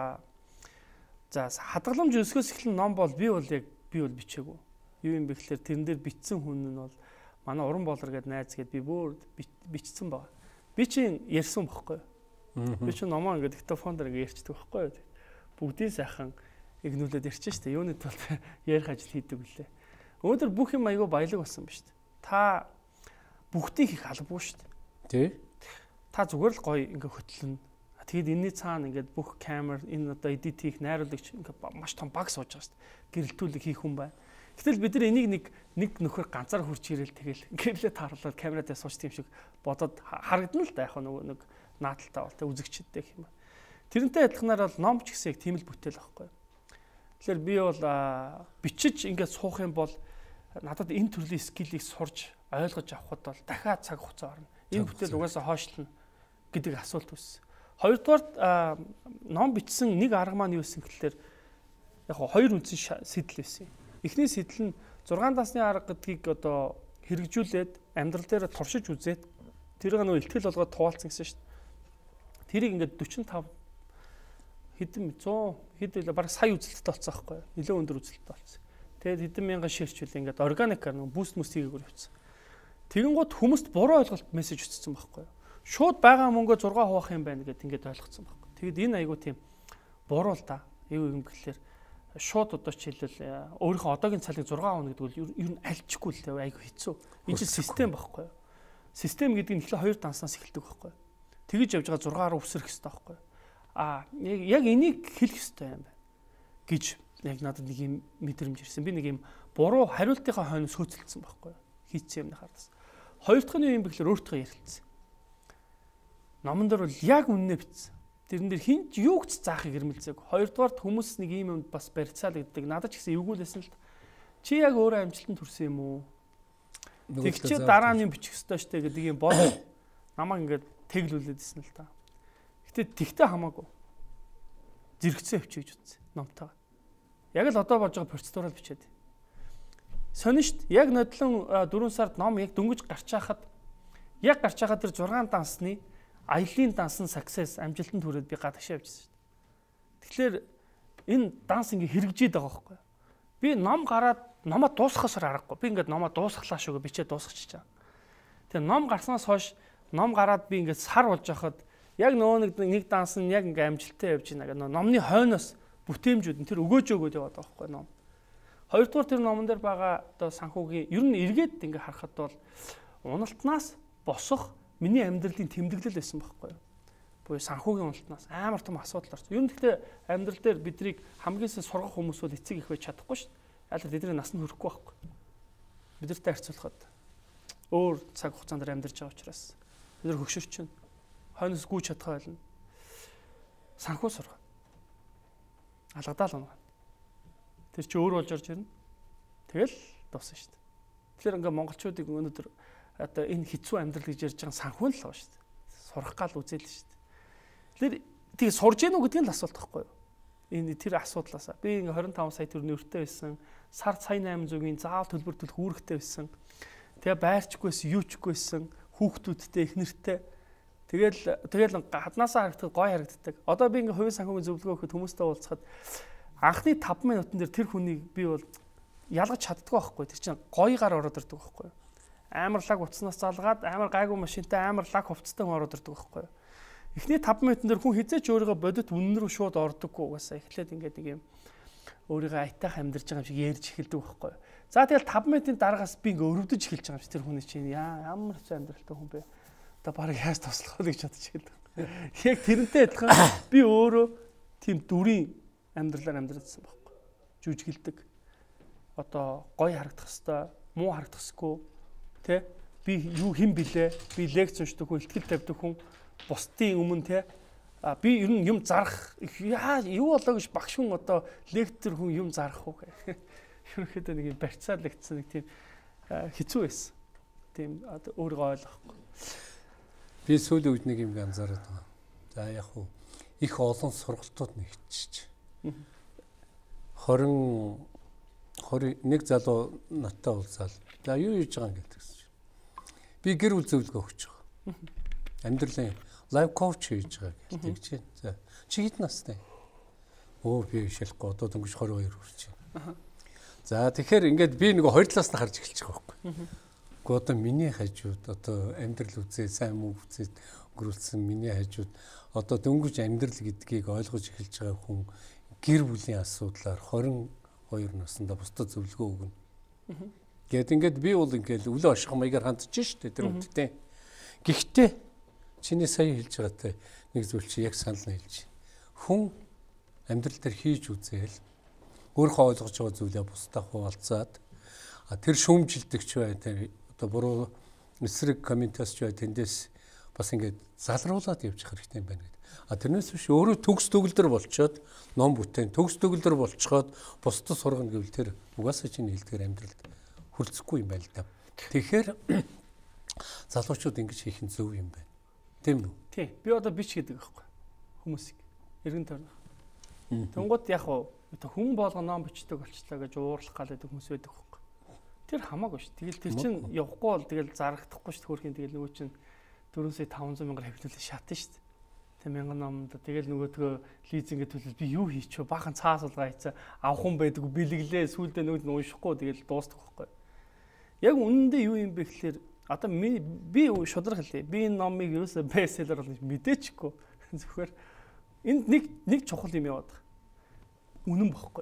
За хадгаламж өсгөөс эхлэн ном бол би бол бичээгүй. Юу юм бэ гэхээр тэрэн дээр бичсэн хүн нь бол манай уран болор гэдэг найз гээд би бүр бичсэн байгаа. Би чинь ярьсан бохгүй. Би чинь номоо ингээд диктофон дээр ингээд ярьчдаг бохгүй. Бүгдийн сайхан игнүүлээд ярьчих штэ. Юуны тулд ярих ажил хийдэг үлээ. Өнөөдөр бүх юм айгүй баялаг болсон ба штэ. Та бүгдийг их албагүй штэ. Тий. Та зүгээр л гоё ингээд хөтлөн. Тэгэд энэний цаана ингээд бүх камер энэ одоо эдит хийх найруулагч ингээд маш том баг сууж байгаа штэ. Гэрэлтүүлэг хийх хүн байна. Гэтэл бид нар энийг нэг нөхөр ганцаар хурж ирэл тэгэл гэрлээ таарлаад камератаа сууч тийм шиг бодоод харагдана л да яг нэг наадалтай бол тэ үзэгчдтэй гэх юм. Тэрнтэй адилханаар бол ном ч гэсэн яг тийм л бүтээл байхгүй. Тэгэхээр би бол бичиж ингээд суух юм бол надад энэ төрлийн скиллийг сурж ойлгож авахд бол дахиад цаг хугацаа орно. Энэ бүтээл угаасаа хойшлно гэдэг асуулт үүссэн. Хоёрдугаар ном бичсэн нэг арга маань юу гэсэн гэхээр яг хоёр үндсэн сэдэл байсан. Эхний сэдэл нь 6 дасны арга гэдгийг одоо хэрэгжүүлээд амьдрал дээр туршиж үзээд тэрийг нөө ихтгэл болгоод туулсан гэсэн шүү дээ. Тэрийг ингээд 45 хэдэн 100 хэд вэ бараг сая үзэлттэй болсон байхгүй юу? Нэлээд өндөр үзэлттэй болсон. Тэгээд хэдэн мянган ширчүүл ингээд органикаар нөө буст хийгээгээр явцсан. Тэгэнгუთ хүмүүст буруу ойлголт мессеж өчсөн байхгүй юу? Шууд байгаа мөнгөө 6 хуваах юм байна гэдээ ингээд ойлгоцсон байхгүй. Тэгэд энэ айгуу тийм буруу л да. Юу юм гэхэлэр шууд одоо ч хэлвэл өөрийнхөө одоогийн цалиг 6 хоног гэдэг бол ер нь альчихгүй л дээ айгуу хэцүү. Энэ чинь систем байхгүй юу? Систем гэдэг нь эхлээ 2 данснаас эхэлдэг байхгүй юу? Тэгэж явж байгаа 6-аар өвсөрөх хэрэгтэй байхгүй юу? Яг энийг хэлэх хэрэгтэй юм байна гэж яг надад нэг юм мэдрэмж ирсэн. Би нэг юм буруу хариултынхаа хойноос хөөцөлдсөн байхгүй юу? Хийцсэн юмны хараас. Хоёр дахь нь юу юм бэ гэхээр өөртөө ярилцсан. Номон дээр бол яг үннээ бичсэн. Тэрэн дээр хинч юу ч заахыг ирмэлзээг. Хоёрдугаар хүмүүс нэг юм юмд бас барьцаалагддаг. Надад ч гэсэн эвгүүлсэн л чи яг өөрөө амжилтанд хүрсэн юм уу? Тэг чи дараа нь бичих ёстой штэ гэдэг юм бод намайг ингээд тэглүүлээдсэн л та. Тэгтээ хамаагүй. Зэрэгцээ өвчиж үзсэн номтойгоо. Яг л одоо болж байгаа процедураар бичээд. Сонин штт. Яг нодлон 4 сард ном яг дөнгөж гарч хахад тэр 6 дансны аялын дансан success амжилтанд хүрээд би гадагшаа явжсэн шүү дээ. Тэгэхээр энэ данс ингээ хэрэгжиж байгаа байхгүй юу? Би ном гараад номоо дуусгахаас аргагүй. Би ингээд номоо дуусглаа шүүгээ бичээ дуусгачих чаа. Тэгээ ном гарснаас хойш ном гараад би ингээд сар болж байхад яг нөгөө нэг данс нь яг ингээ амжилттай явж байна гэх номны хойноос бүтээмжүүд нь тэр өгөөж яваад байгаа байхгүй ном. Хоёрдугаар тэр номон дээр байгаа одоо санхүүгийн ер нь эргээд ингээ харахад бол уналтнаас босох миний амьдралын тэмдэглэл байсан байхгүй юу? Буюу санхүүгийн уналтнаас амар том асуудал орсон. Ер нь гэхдээ амьдрал дээр биднийг хамгийн сайн сургах хүмүүс бол эцэг их байж чадахгүй шүү дээ. Яалаа тэдний нас нь хүрэхгүй байхгүй. Бидэртэй харьцуулахад өөр цаг хугацаанд амьдарч байгаа учраас бид нар хөгшөрч чинь хойноос гүйж чадхаа байлна. Санхүү сургана. Алгадаал унаа. Тэр чи өөр болж орж ирнэ. Тэгэл дуусна шүү дээ. Тэгэхээр ингээ монголчуудыг өнөөдөр одоо энэ хэцүү амьдрал гэж ярьж байгаа санхүү л байгаа шүү дээ. Сурах гал үзэл шүү дээ. Тэгэхээр тийг сурж гэнэ үү гэдэг нь л асуулт байхгүй юу? Энэ тэр асуудлаасаа би ингээ 25 сая төгрөгийн өртөө байсан. Сард сая 800-ийн заавал төлбөр төлөх үүрэгтэй байсан. Тэгээ байрчгүйсэн, юучгүйсэн, хүүхдүүдтэй, эхнэртэй. Тэгэл гаднаасаа харагдах гоё харагддаг. Одоо би ингээ хувийн санхүүгийн зөвлөгөө өгөхөд хүмүүстэй уулзахад анхны 5 минутын дээр тэр хүнийг би бол ялгаж чаддгүй байхгүй. Тэр чинь гоёгаар ороод ирдэг байхгүй юу? Амар лаг утаснаас залгаад амар гайгүй машинтай амар лаг хувцастай хүн ороод ирдэг байхгүй юу? Эхний 5 минутын дээр хүн хизээч өөрийгөө бодит үнэн рүү шууд ордоггүй угаасаа эхлээд ингээд нэг юм өөрийгөө айтайх амьдарч байгаа юм шиг ярьж эхэлдэг байхгүй юу? За тэгэл 5 минутын дараагаас би ингээ өрөвдөж эхэлж байгаа юм чи тэр хүний чинь ямар ч амьдралтай хүн бэ? Одоо баг яаж туслах вэ гэж бодож эхэлдэг. Яг тэрнтэй адилхан би өөрөө тийм дүрийн амьдралаар амьдралсан байхгүй. Жүжиглдэг. Одоо гоё харагдах хэвээр, муу харагдах хэсгүй, тэ? Би юу хэн блэ? Би лекц уншдаг хүн, ихтгэл тавьдаг хүн, бусдын өмнө тэ? Би ер нь юм зарах юу болоо гэж багш хүн одоо лектор хүн юм зарах уу гэх. Ерөнхийдөө нэг юм барьцаал лектсэн нэг тийм хэцүү байсан. Тийм одоо өөрийгөө ойлгохгүй. Би сүүлийн үед нэг юм анзаараад байна. За яг хуу их олон сургалтууд нэгтчих. 21 залуу надтай уулзаал. За юу хийж байгаа юм гэдэг чинь. Би гэр бүл зөвлөгөө өгч байгаа. Амьдралын лайф коуч хийж байгаа гэдэг чинь. За чи хэд настай? Би шилэхгүй одоо дөнгөж 22 хүрч байна. За тэгэхээр ингээд би нэг хоёр талаас нь харж эхэлж байгаа байхгүй. Гэхдээ одоо миний хажууд одоо амьдрал үзээ, сайн муу үзээ өнгөрүүлсэн миний хажууд одоо дөнгөж амьдрал гэдгийг ойлгож эхэлж байгаа хүн гэр бүлийн асуудлаар 22 наснда бусдад зөвлөгөө өгнө. Гэт ингээд би бол ингээд өлөө ашиг маягаар хандж штэ тэр үгтэй. Гэхдээ чиний сая хэлж байгаатай нэг зүйл чи яг санал нь хэлж. Хүн амьдрал дээр хийж үзээл өөрийнхөө ойлгож байгаа зүйлээ бусдаа хуваалцаад тэр шүүмжилдэгч бай тэр одоо буруу эсрэг комментаас ч бай тэндээс бас ингээд залруулад явж явах хэрэгтэй юм байна гэдэг. Тэрнээс биш өөрөө төгс төгөлдөр болчоод ном бүтээн төгс төгөлдөр болцоход бусдад сургана гэвэл тэр угаасаа чинь хэлдгээр амьдралд хүлцэхгүй юм байна л да. Тэгэхээр залуучууд ингэж хийх нь зөв юм байна. Тийм үү? Тийм. Би одоо бич гэдэг байхгүй хүмүүсийг эргэн тойрно. Тэнгууд яг хүн болгоо ном бичдэг болчлаа гэж уурлах гал байдаг хүмүүс байдаг байхгүй. Тэр хамаагүй ш. Тэгэл тэр чинь явахгүй бол тэгэл зарагдахгүй ш. Хөрхийн тэгэл нөгөө чинь 400-500 мянгаар хэвлүүлээ шатна ш. Тэг 1000 номд тэгэл нөгөөдгөө лизингээ төлөл би юу хийчихв баахан цаасалгаа хийцээ авах хүн байдаг бэлэглээ сүүлдээ нөгөөд нь уншихгүй тэгэл дуустдаг байхгүй. Яг үнэндээ юу юм бэ гэхэлэр одоо би шудрах хэлээ. Би энэ номыг юусаа бестселлер болж мэдээчгүй. Зөвхөр энд нэг чухал юм яваад байгаа. Үнэн бохгүй.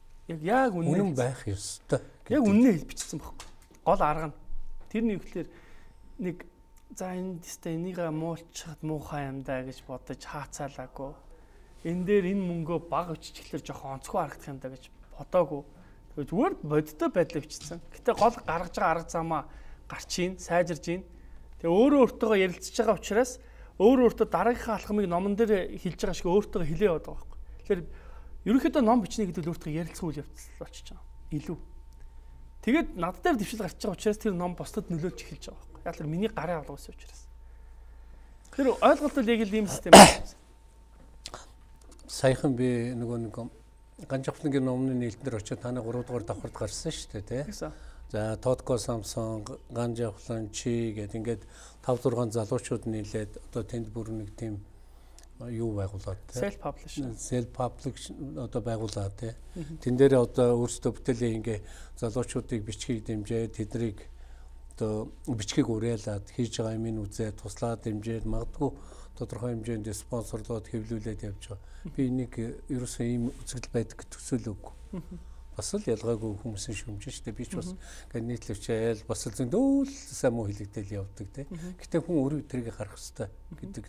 Яг үнэн байх ёстой. Яг үнэн бичсэн бохгүй. Гол арга нь. Тэрний ихлээр нэг за энэ дэстэй энийг муулчихад муухай юм да гэж бодож хаацаалаагүй. Энэ дээр энэ мөнгөө баг өччихлээр жоохон онцгой харагдах юм да гэж бодоогүй. Тэгээд зүгээр бодиттой байдлаа бичсэн. Гэтэ гол гаргаж байгаа арга замаа гарч ийн, сайжирж ийн. Тэгээ өөртөө ярилцж байгаа учраас өөртөө дараагийнхаа алхмыг номон дээр хэлж байгаа шиг өөртөө хэлээ яваад байгаа байхгүй. Тэгэхээр ерөнхийдөө ном бичнэ гэдэг нь өөртөө ярилцах үйл явдал болчихж байгаа. Илүү. Тэгээд над дээр дэвшил гарч байгаа учраас тэр ном бусдад нөлөөлж эхэлж байгаа байхгүй. Яг л миний гарын авлага ус учраас. Тэр ойлголт бол яг л ийм систем байна. Саяхан би нэг ганжавхлангийн номны нээлтэн дээр очиод таны 3 дугаар давхарт гарсан шүү дээ, тий. За Тодко Самсон, ганжавхлан чи гэдэг ингээд 5-6 залуучууд нийлээд одоо тэнд бүр нэг тийм юу байгуулад тий. Self publish одоо байгуулад тий. Тэн дээр одоо өөрсдөө бүтээлээ ингээ залуучуудыг бичгийг дэмжээд тэднийг одоо бичгийг уриалаад хийж байгаа юм үзээд туслаад дэмжээд магадгүй тодорхой хэмжээнд спонсорлоод хэвлүүлээд явж байгаа. Би энийг ерөөсөө ийм үзэгдэл байдаг төсөөлөв. Бас л ялгаагүй хүмүүсийн шүмжин шүү дээ. Би ч бас ингээд нийтлэгчээл бас л зөндөл сайн муу хэлэгдээл явдаг тий. Гэтэ хүн өөрөө тэрийг харах хэрэгтэй гэдэг.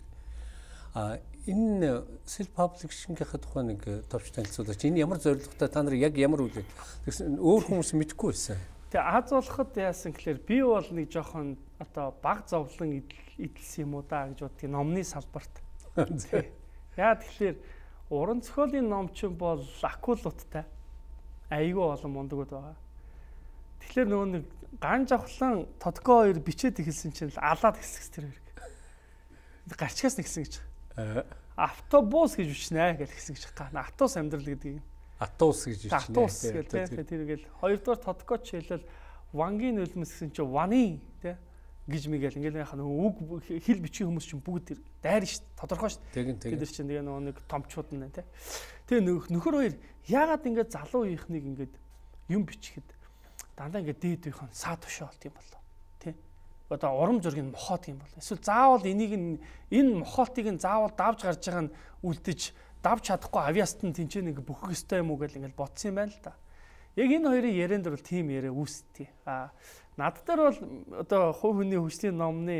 Энэ self publishing-ийн тухай нэг товч танилцуулаач. Энэ ямар зорилготой та нар яг ямар үйл тэгсэн өөр хүмүүс мэдэхгүй байсан. Тэгээ аз болоход яасан гэхээр би бол нэг жоохон одоо баг зовлон идэлсэн юм уу да гэж боддгийг номны салбарт. Яа тэгэхээр уран зохиолын ном чинь бол акулуудтай айгүй олон мундагуд байгаа. Тэгэхээр нөгөө нэг ган жавхлан Тодко 2 бичээд эхэлсэн чинь алаад хэсэгс тэр хэрэг. Гарчгаас нэгсэн гэж. Автобус гэж бичнэ гэж хэсэг гэж гана. Атус амьдрал гэдгийг. Атус гэж бичнэ. Атус гэдэг тэргээл хоёрдугаар Тодко ч хэлэл вангийн нулимс гэсэн чинь ваны тий гэж мэгэл ингээл яхаа нөгөө үг хэл бичгийн хүмүүс чинь бүгд дайр ш тодорхой ш. Тэгээд чинь тэгээ нөгөө нэг томчууд нь тий. Тэгээ нөхөр хоёр яагаад ингээд залуу ихнийг ингээд юм бичихэд дандаа ингээд дээд үеийн саа тушаа болт юм болоо тий. Одоо урам зургийг мохоод юм бол эсвэл заавал энэ мохоолтыг нь заавал давж гарч байгаа нь үлдэж давж чадахгүй авиаст нь тэнцээ нэг бүхэх ёстой юм уу гэл ингээд бодсон юм байна л да. Яг энэ хоёрын ярианд бол тийм яриа үүсдээ. Над дээр бол одоо хувь хүний хүчний номны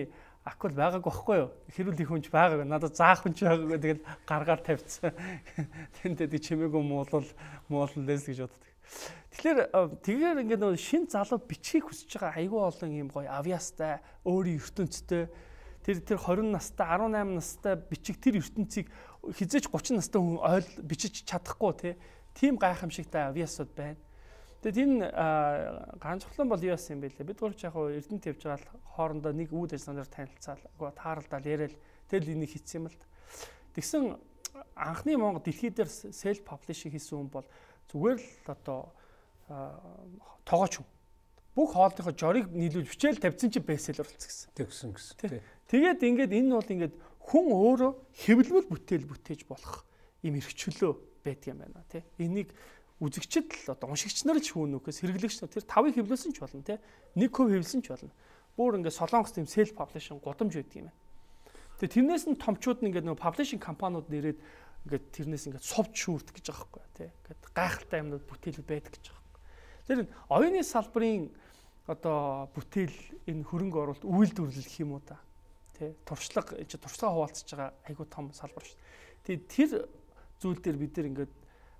акул байгаагүй байхгүй юу? Хэрүүл их хүнч байгаагүй. Надад заах хүнч байгаагүй. Тэгэл гаргаар тавьчихсан. Тэнтэй чимээгүй мууллээс гэж боддог. Тэгэхээр ингээд нөгөө шин залуу бичгийг хүсэж байгаа айгүй олон юм гоё авьяастай, өөрийн ертөнцтэй тэр 20 настай, 18 настай бичиг тэр ертөнцийг хизээч 30 настай хүн бичиж чадахгүй тийм гайхамшигтай авьяасууд байна. Тэгээд энэ ганцхан бол юу яасан юм бэ лээ? Бид гурав яг Эрдэнэт явж байгаа хоорондоо нэг үүд ажиллагаар танилцаал, тааралдаал яриад тэгэл энийг хийсэн юм л. Тэгсэн анхны Монгол дэлхий дээр self publishing хийсэн хүн бол зүгээр л одоо тоогооч хүн. Бүх хоолныхоо жорыг нийлүүлж бичээл тавьсан чи бестселлер болчихсон гэсэн. Тэгээд ингээд энэ бол ингээд хүн өөрөө хэвлэл бүтээл бүтээж болох юм эрхчлөө байдаг юм байна тий. Энийг үзэгчд л одоо уншигч нар ч хүнөөс хэрэглэгч нар тэр 5-ыг хэвлүүлсэн ч болно тий. 1% хэвлсэн ч болно. Бүр ингээд солонгос тийм self publishing гудамж байдаг юм байна. Тэгээ тэрнээс нь томчууд нь ингээд нөгөө publishing компаниуд нэрээд ингээд тэрнээс ингээд совд шүүрт гэж байгаа байхгүй тий. Ингээд гайхалтай юмнууд бүтээлүүд байдаг гэж байгаа. Тэр оюуны салбарын одоо бүтээл энэ хөрөнгө оруулалт үйлдвэрлэл гэх юм уу та. Тэ туршлага хуваалцаж байгаа айгүй том салбар шүү дээ. Тэр зүйл дээр бид нар ингээд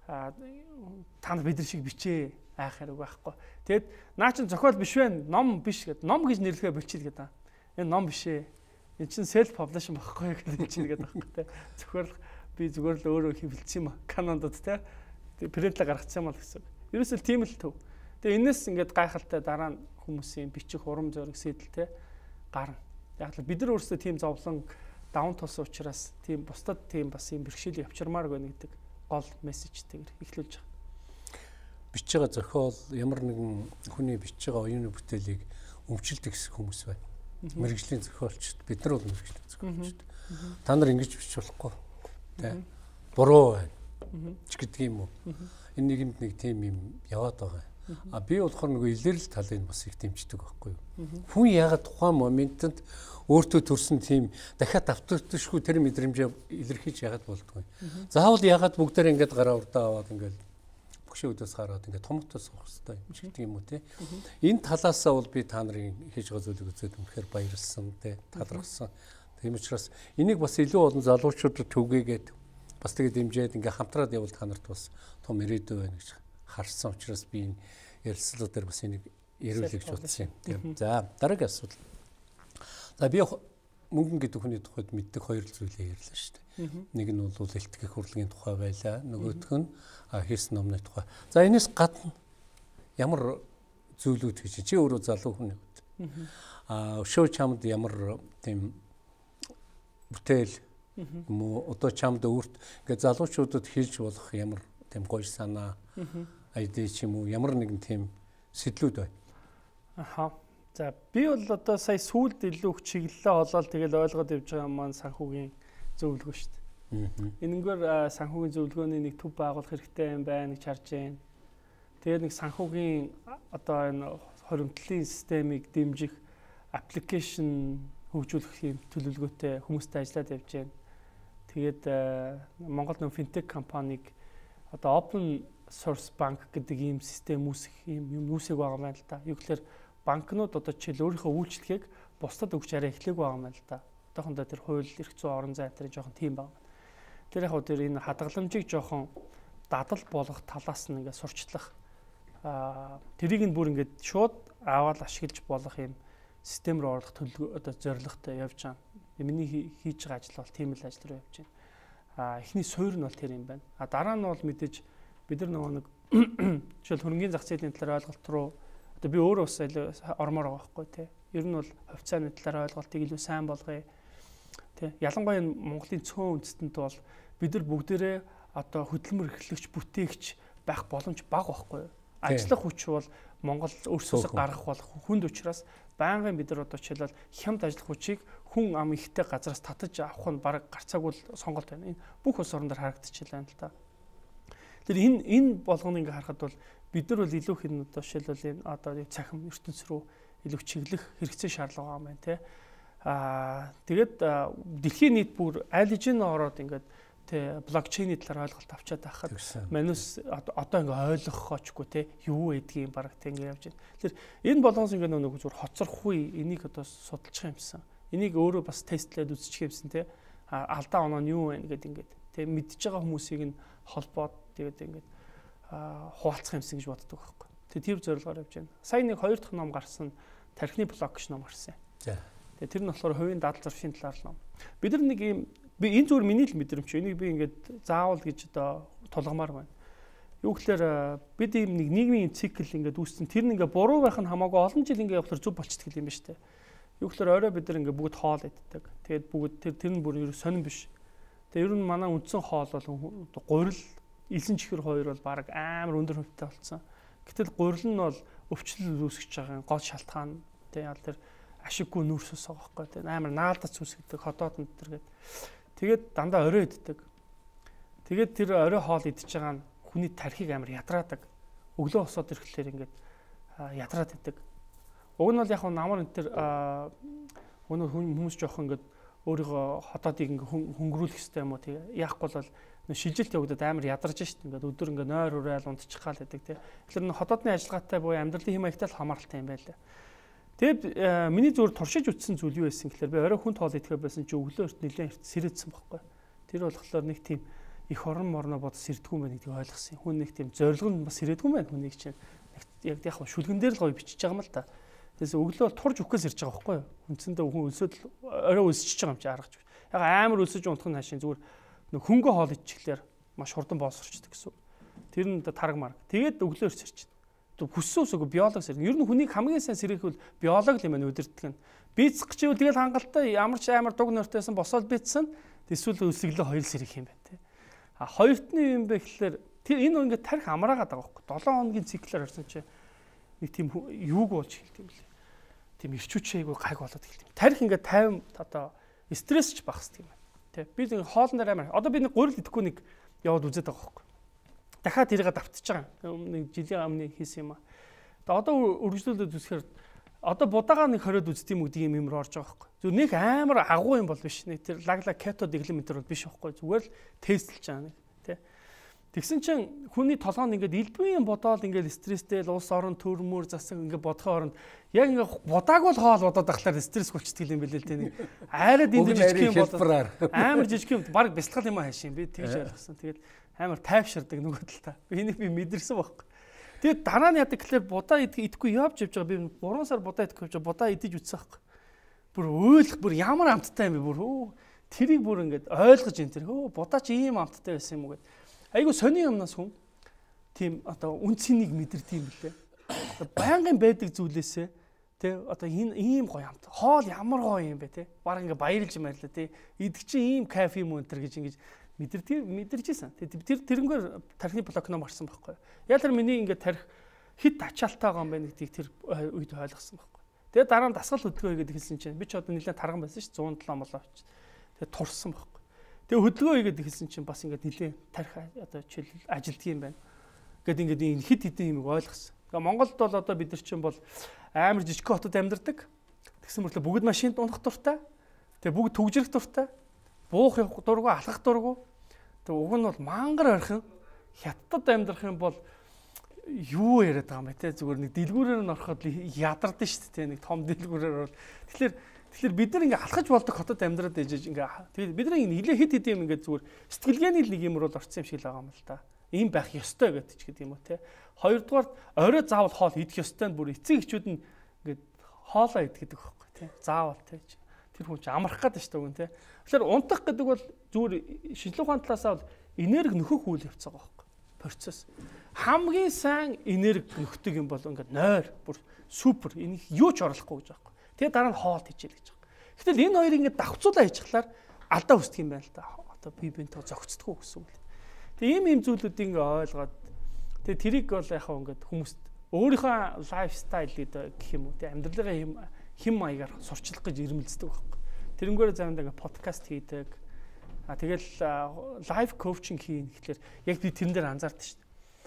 та нар бид нар шиг бичээ айх хэрэг байхгүй. Тэгэд наа чин зохиол биш вэ? Ном биш гэд. Ном гэж нэрлэхээ болчихил гэдэг. Энэ ном биш ээ. Энэ чин self publishing байхгүй гэдэг чинь гэдэг байхгүй тэ. Зохиол би зүгээр л өөрөө хэвлэлсэн юм. Канондод тэ. Принтлээ гаргацсан юм л гэсэн. Ерөөсөө тийм л төв. Тэгээ энэс ингээд гайхалтай дараа нь хүмүүсийн бичих урам зориг сэтэл гарна. Яг л бид нар өөрсдөө тийм зовлон даун тулсан учраас тийм бусдад тийм бас юм бэрхшээл явчирмаар байна гэдэг гол мессежтэйгээр эхлүүлж байгаа. Бичиж байгаа зохиол ямар нэгэн хүний бичиж байгаа оюуны бүтээлийг өмчлөдөг хүмүүс байна. Мэргэжлийн зохиолчд бид нар бол мэргэжлийн зохиолчд. Та нар ингэж бичиж болохгүй. Тэ. Буруу байна. Ч гэдэг юм уу. Энэ нийгэмд нэг тийм юм яваад байгаа. Би болохоор нөгөө илэрэл талыг бас их дэмждэг байхгүй юу. Хүн ягаад тухайн моментод өөртөө төрсэн тийм дахиад автоматшгүй тэр мэдрэмжээ илэрхийлж ягаад болдгоо. Заавал ягаад бүгдээр ингээд гараа урдаа аваад ингээд бөхшөө өдөөс гараад ингээд томтос суух хэрэгтэй юм шиг тийм үү те. Энэ талаасаа бол би та нарын хийж байгаа зүйлийг үзээд үнэхээр баярлсан те талархсан. Тийм учраас энийг бас илүү олон залуучуудад түгээгээд бас тэгээд дэмжээд ингээд хамтраад явбал та нарт бас том ирээдүй байна гэж харсан учраас би энэ ярилцлага дээр бас энийг ярилцъя гэж бодсон юм. Тийм. За дараагийн асуудал. За би мөнгөн гэдэг хүний тухайд мэддэг хоёр зүйлээ ярьлаа шүү дээ. Нэг нь бол элтгэх хурлын тухай байлаа. Нөгөөх нь хийсэн номны тухай. За энэс гадна ямар зүйлүүд хийж чи өөрөө залуу хүн юм. Өшөө чамд ямар тийм бүтээл юм уу одоо чамд өөрт ингээд залуучуудад хийж болох ямар тийм гоё санаа айдэ ч юм уу ямар нэгэн тийм сэтлүүд байна. Аха. За би бол одоо сая сүүлд илүү чиглэлээ олоод тэгэл ойлгоод явж байгаа маань санхүүгийн зөвлөгөө шүү дээ. Энэгээр санхүүгийн зөвлөгөөний нэг төв байгуулах хэрэгтэй юм байна гэж харж байна. Тэгээд нэг санхүүгийн одоо энэ хоримтлын системийг дэмжих аппликейшн хөгжүүлэх юм төлөвлөгөөтэй хүмүүстэй ажиллаад явж байна. Тэгээд Монгол нэг финтек компаниг одоо open source банк гэдэг ийм систем үүсэх юм үүсэх байгаа юм байна л да. Юу гэхээр банкнууд одоо жишээл өөрийнхөө үйлчлэгийг бусдад өгч арай эхлэх байгаа юм байна л да. Одоохондоо тэр хууль эрх зүйн орон зай тэр жоохон тийм байна. Тэр яг тэр энэ хадгаламжийг жоохон дадал болгох талаас нь ингээд сурчлах тэрийг нь бүр ингээд шууд аваад ашиглаж болох юм систем рүү оруулах төлөв одоо зорилготой явж байгаа. Миний хийж байгаа ажил бол тийм л ажил руу явж байна. Эхний суурь нь бол тэр юм байна. Дараа нь бол мэдээж бид нар нөгөө нэг жишээл хөрөнгөний зах зээлийн талаар ойлголт руу одоо би өөрөө бас ормоор байгаа байхгүй тий. Ер нь бол хувьцааны талаар ойлголтыг илүү сайн болгоё. Тий. Ялангуяа Монголын цөөн үндэстэнд бол бид нар бүгдээрээ одоо хөдөлмөр эрхлэгч бүтээгч байх боломж бага байхгүй юу? Ажиллах хүч бол Монгол өөрсөөсөө гаргах болох хүнд учраас байнгын бид нар одоо жишээлбэл хямд ажиллах хүчийг хүн ам ихтэй газараас татаж авах нь бараг гарцаагүй сонголт байна. Энэ бүх улс орноор харагдчихлаа л та. Тэр энэ болгоныг ингээ харахад бол бид нар бол илүү хэн одоо жишээлбэл энэ одоо цахим ертөнц рүү илүү чиглэх хэрэгцээ шаардлага байгаа юм байна тий. Тэгээд дэлхийн нийт бүр аль хэдийн ороод ингээд тий блокчейний талаар ойлголт авчаад байхад манус одоо ингээ ойлгохоочгүй тий юу гэдгийг баг тий ингээ явж байна. Тэр энэ болгоос ингээ нэг зүгээр хоцорхгүй энийг одоо судалчих юмсан. Энийг өөрөө бас тестлээд үзчих юмсан те. Алдаа оноо нь юу вэ гэдэг ингээд. Тэг мэдж байгаа хүмүүсийг нь холбоод тэгээд ингээд хуваалцах юмсан гэж боддог байхгүй. Тэг тэр зорилгоор явж байна. Сая нэг 2 дахь ном гарсан тархины блог гэж ном гарсан. За. Тэгээ тэр нь болохоор хувийн дадал зуршийн талаар ном. Бид нар нэг ийм энэ зүгээр миний л мэдрэмж. Энийг би ингээд заавал гэж одоо тулгамаар байна. Юу гэхээр бид ийм нэг нийгмийн цикл ингээд үүссэн. Тэр нь ингээд буруу байх нь хамаагүй олон жил ингээд явахлаар зөв болчихдаг юм ба штэ. Юу гэхээр орой бид нар ингээд бүгд хоол иддэг. Тэгээд бүгд тэр нь бүр ерөө сонирн биш. Тэгээ ер нь манай үндсэн хоол бол гурил, элсэн чихэр хоёр бол баг амар өндөр хувьтай болсон. Гэтэл гурил нь бол өвчлөл үүсгэж байгаа гол шалтгаан тэгээ ял тэр ашиггүй нүүрс ус байгаа байхгүй тэгээ амар наалдац үүсгдэг ходоод энэ төр гээд тэгээд дандаа орой иддэг. Тэгээд тэр орой хоол идчихэж байгаа нь хүний тархийг амар ядраадаг. Өглөө босоод ирэхлээр ингээд ядраад идэг. Уг нь бол яг намар энэ тэр өнөө хүмүүс жоох ингээд өөрийгөө хотоодыг ингээ хөнгөрүүлэх хэрэгтэй юм уу тэгээ яахгүй бол шилжилт явагдаад амар ядарч шít ингээд өдөр ингээ нойр урайл унтчих гал гэдэг тий. Тэгэхээр н хотоодны ажиллагаатай буюу амьдралын хэм маягтай л хамааралтай юм байлаа. Тэгээд миний зүгээр туршиж үтсэн зүйл юу байсан гэхээр би орой хүн тоол идэхэ байсан чи өглөө эрт нэлээд эрт сэрээдсэн байхгүй. Тэр болохоор нэг тийм их орон морно бод сэрдгүү мэн гэдгийг ойлгосон. Хүн нэг тийм зорилго нь бас сэрдгүү мэн хүнийг чинь яг шүлгэн дээр л гоё бичиж байгаа юм л та. Тэгээс өглөө бол турж өгөхөөс ирж байгаа байхгүй юу? Үндсэндээ хүн өлсөд орой өлсөж байгаа юм чи аргаж. Яг амар өлсөж унтах нь хашийн зүгээр хөнгөө хоол идчихлээр маш хурдан боловсрчдаг гэсэн. Тэр нь тараг марг. Тэгээд өглөө ирж ирчихнэ. Хүссэн үсээгөө биологи сэрэг. Ер нь хүнийг хамгийн сайн сэргээх бол биологи юм байна өдөртг нь. Бийцэх гэж ивэл тэгэл хангалттай ямар ч амар дуг нөртөөсөн босоод бийцсэн. Эсвэл өсөглөө хоёр сэрэх юм байна те. А хоёртны юм бэ гэхэлэр тэр энэ ингээд тарих амраагаад байгаа байхгүй. 7 хоногийн циклээр харсан чи нэг тийм юуг болж эхэлт юм лээ. Тийм ирчүүчээгүй гайг болоод эхэлт юм. Тарих ингээд 50 одоо стрессч багсдаг юм байна. Тэ би нэг хоолн дээр амар. Одоо би нэг гурил идэхгүй нэг яваад үзээд байгаа байхгүй. Дахиад тэрийг давтчихж байгаа. Нэг жилийн өмнө хийсэн юм аа. Тэгээ одоо үргэлжлүүлээд үзэхээр одоо будаага нэг 20-од үздэг юм гэдэг юм орж байгаа байхгүй. Зүгээр нэг амар агуу юм бол биш. Нэг тэр лагла кето деглиметр бол биш байхгүй. Зүгээр л тестлж байгаа нэг тий. Тэгсэн чинь хүний толгойн ингээд элбэн юм бодоол ингээд стресстэй л улс орон төрмөр засаг ингээд бодохын оронд яг ингээд будааг бол хоол бодоод ахлаар стресс хүчтэй юм билээ л тий. Нэг айраад энд жижиг юм бодоод амар жижиг юм баг бясалгал юм хаашийн би тэгж ойлгосон. Тэгээд амар тайвширдаг нөгөө талаа. Би энийг би мэдэрсэн байхгүй. Тэгээд дараа нь яадаг гэхэлэр будаа идэхгүй явж байгаа би 3 сар будаа идэхгүй явж будаа идэж үтсэн байхгүй. Бүр өөлөх бүр ямар амттай юм бэ бүр тэрийг бүр ингээд ойлгож ин тэр будаа чи ийм амттай байсан юм уу гэд. Айгу сони юмнаас хүн тийм одоо үнцнийг мэдэрдэг юм билээ. Байнгын байдаг зүйлээсээ тий одоо ийм гоё амт. Хоол ямар гоё юм бэ тий. Бараг ингээд баярлж маярлаа тий. Идэх чи ийм кайф юм өнтер гэж ингэж мэдэрчээсэн. Тэр тэрнгээр тархины блок ном гарсан байхгүй. Яг тэр миний ингээд тарих хит ачаалттай байгаа юм байна гэдгийг тэр үед ойлгосон байхгүй. Тэгээд дараа нь дасгал хөдөлгөөн хийгээд хэлсэн чинь би ч одоо нэлээд тарган байсан ш 107 молоо очиж. Тэгээд турсан байхгүй. Тэгээд хөдөлгөөн хийгээд хэлсэн чинь бас ингээд нэлээд тарих одоо жишээл ажилтг юм байна. Ингээд энэ хит хитэн юм ойлгосон. Тэгээд Монголд бол одоо бид нар чинь бол амар жижиг хотод амьдардаг. Тэгсэн мэт бүгд машинд унах дуртай. Тэгээд бүгд төгжрөх дуртай. Буух дургу, алхах дургу. Тэг уг нь бол мангар орхин хятадд амьдрах юм бол юу яриад байгаа юм бэ те зүгээр нэг дэлгүүрээр нь ороход ядардаг шүү дээ нэг том дэлгүүрээр орол. Тэгэхээр бид нар ингээ алхаж болдог хотод амьдраад ээжэж ингээ тэгээд бид нар нилээ хит хит юм ингээ зүгээр сэтгэлгээний нэг юм руу орсон юм шиг л байгаа юм л та. Ийм байх ёстой гэдэг ч гэдэг юм уу те. Хоёрдугаар орой заавал хоол идэх ёстой нь бүр эцэг эхчүүд нь ингээ хоолоо идэх гэдэг байхгүй те. Заавал те. Тэр хүн чинь амрах гэдэг шүү дээ тий. Тэгэхээр унтах гэдэг бол зүгээр шинжилгээ ухааны талаасаа бол энерги нөхөх үйл явц байгаа байхгүй. Процесс. Хамгийн сайн энерги нөхдөг юм бол ингээд нойр бүр супер энийг юу ч оруулахгүй гэж байгаа байхгүй. Тэгээ дараа нь хоол хийчихэл гэж байгаа. Гэтэл энэ хоёрыг ингээд давхцуулаа хийчихлаар алдаа үүсдэг юм байна л да. Одоо бие биентэй зохицдгоо гэсэн үг. Тэгээ ийм зүйлүүдийг ингээд ойлгоод тэгээ тэрийг бол яхаа ингээд хүмүүст өөрийнхөө лайфстайл гэх юм уу тий амьдралын хэм маягаар сурчлах гэж ирмэлцдэг байхгүй. Тэрнгээр замд ингээ подкаст хийдэг. Тэгэл лайв коучинг хийн гэхлээр яг би тэрэн дээр анзаардаг шүү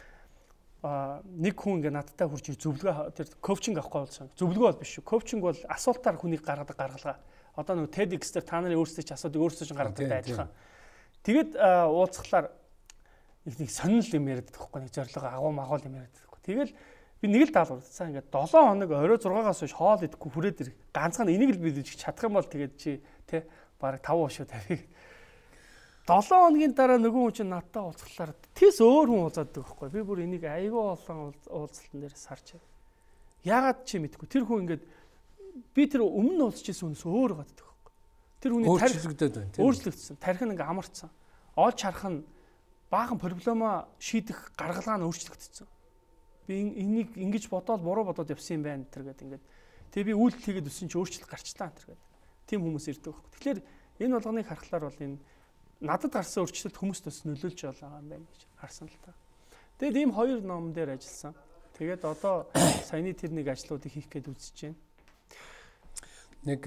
дээ. Нэг хүн ингээ надтай хурж зөвлөгөө тэр коучинг авахгүй болсон. Зөвлөгөө бол биш шүү. Коучинг бол асуултаар хүнийг гаргадаг гаргалгаа. Одоо нөгөө TEDx дээр та нарын өөрсдөө ч асуудыг өөрсдөө ч гаргадаг адилхан. Тэгэд уулзахлаар нэг сонирхол юм яриад байхгүй нэг зорилго агуу магуул юм яриад байхгүй. Тэгэл Би нэг л даалгавар цаа ингээд 7 хоног орой 6-аас хойш хоол идэхгүй хүрээд ирэх. Ганцхан энийг л биелүүлж чадах юм бол тэгээд чи тэ бараг 5 ушуу тавих. 7 хоногийн дараа нөгөө хүн чинь надтай уулзахлаар тэс өөр хүн уулзаад байгаа байхгүй. Би бүр энийг айгүй олон уулзалтан дээр сарч. Яагаад чи мэдгүй. Тэр хүн ингээд би тэр өмнө уулзчихсан хүнээс өөр гаддаг байхгүй. Тэр хүний өөрчлөгдөд байна тийм. Өөрчлөгдсөн. Тарих нь ингээд амарцсан. Олж харах нь баахан проблема шийдэх гаргалгаа нь өөрчлөгдсөн. Би энийг ингэж бодоод буруу бодоод явсан юм байна тэр гэдэг ингээд. Тэгээ би үйлдэл хийгээд өссөн чи өөрчлөлт гарчлаа тэр гэдэг. Тим хүмүүс ирдэг байхгүй. Тэгэхээр энэ болгоныг харахаар бол энэ надад гарсан өөрчлөлт хүмүүст бас нөлөөлж байгаа юм байна гэж харсан л та. Тэгээд ийм хоёр ном дээр ажилласан. Тэгээд одоо саяны тэр нэг ажлуудыг хийх гээд үзэж байна. Нэг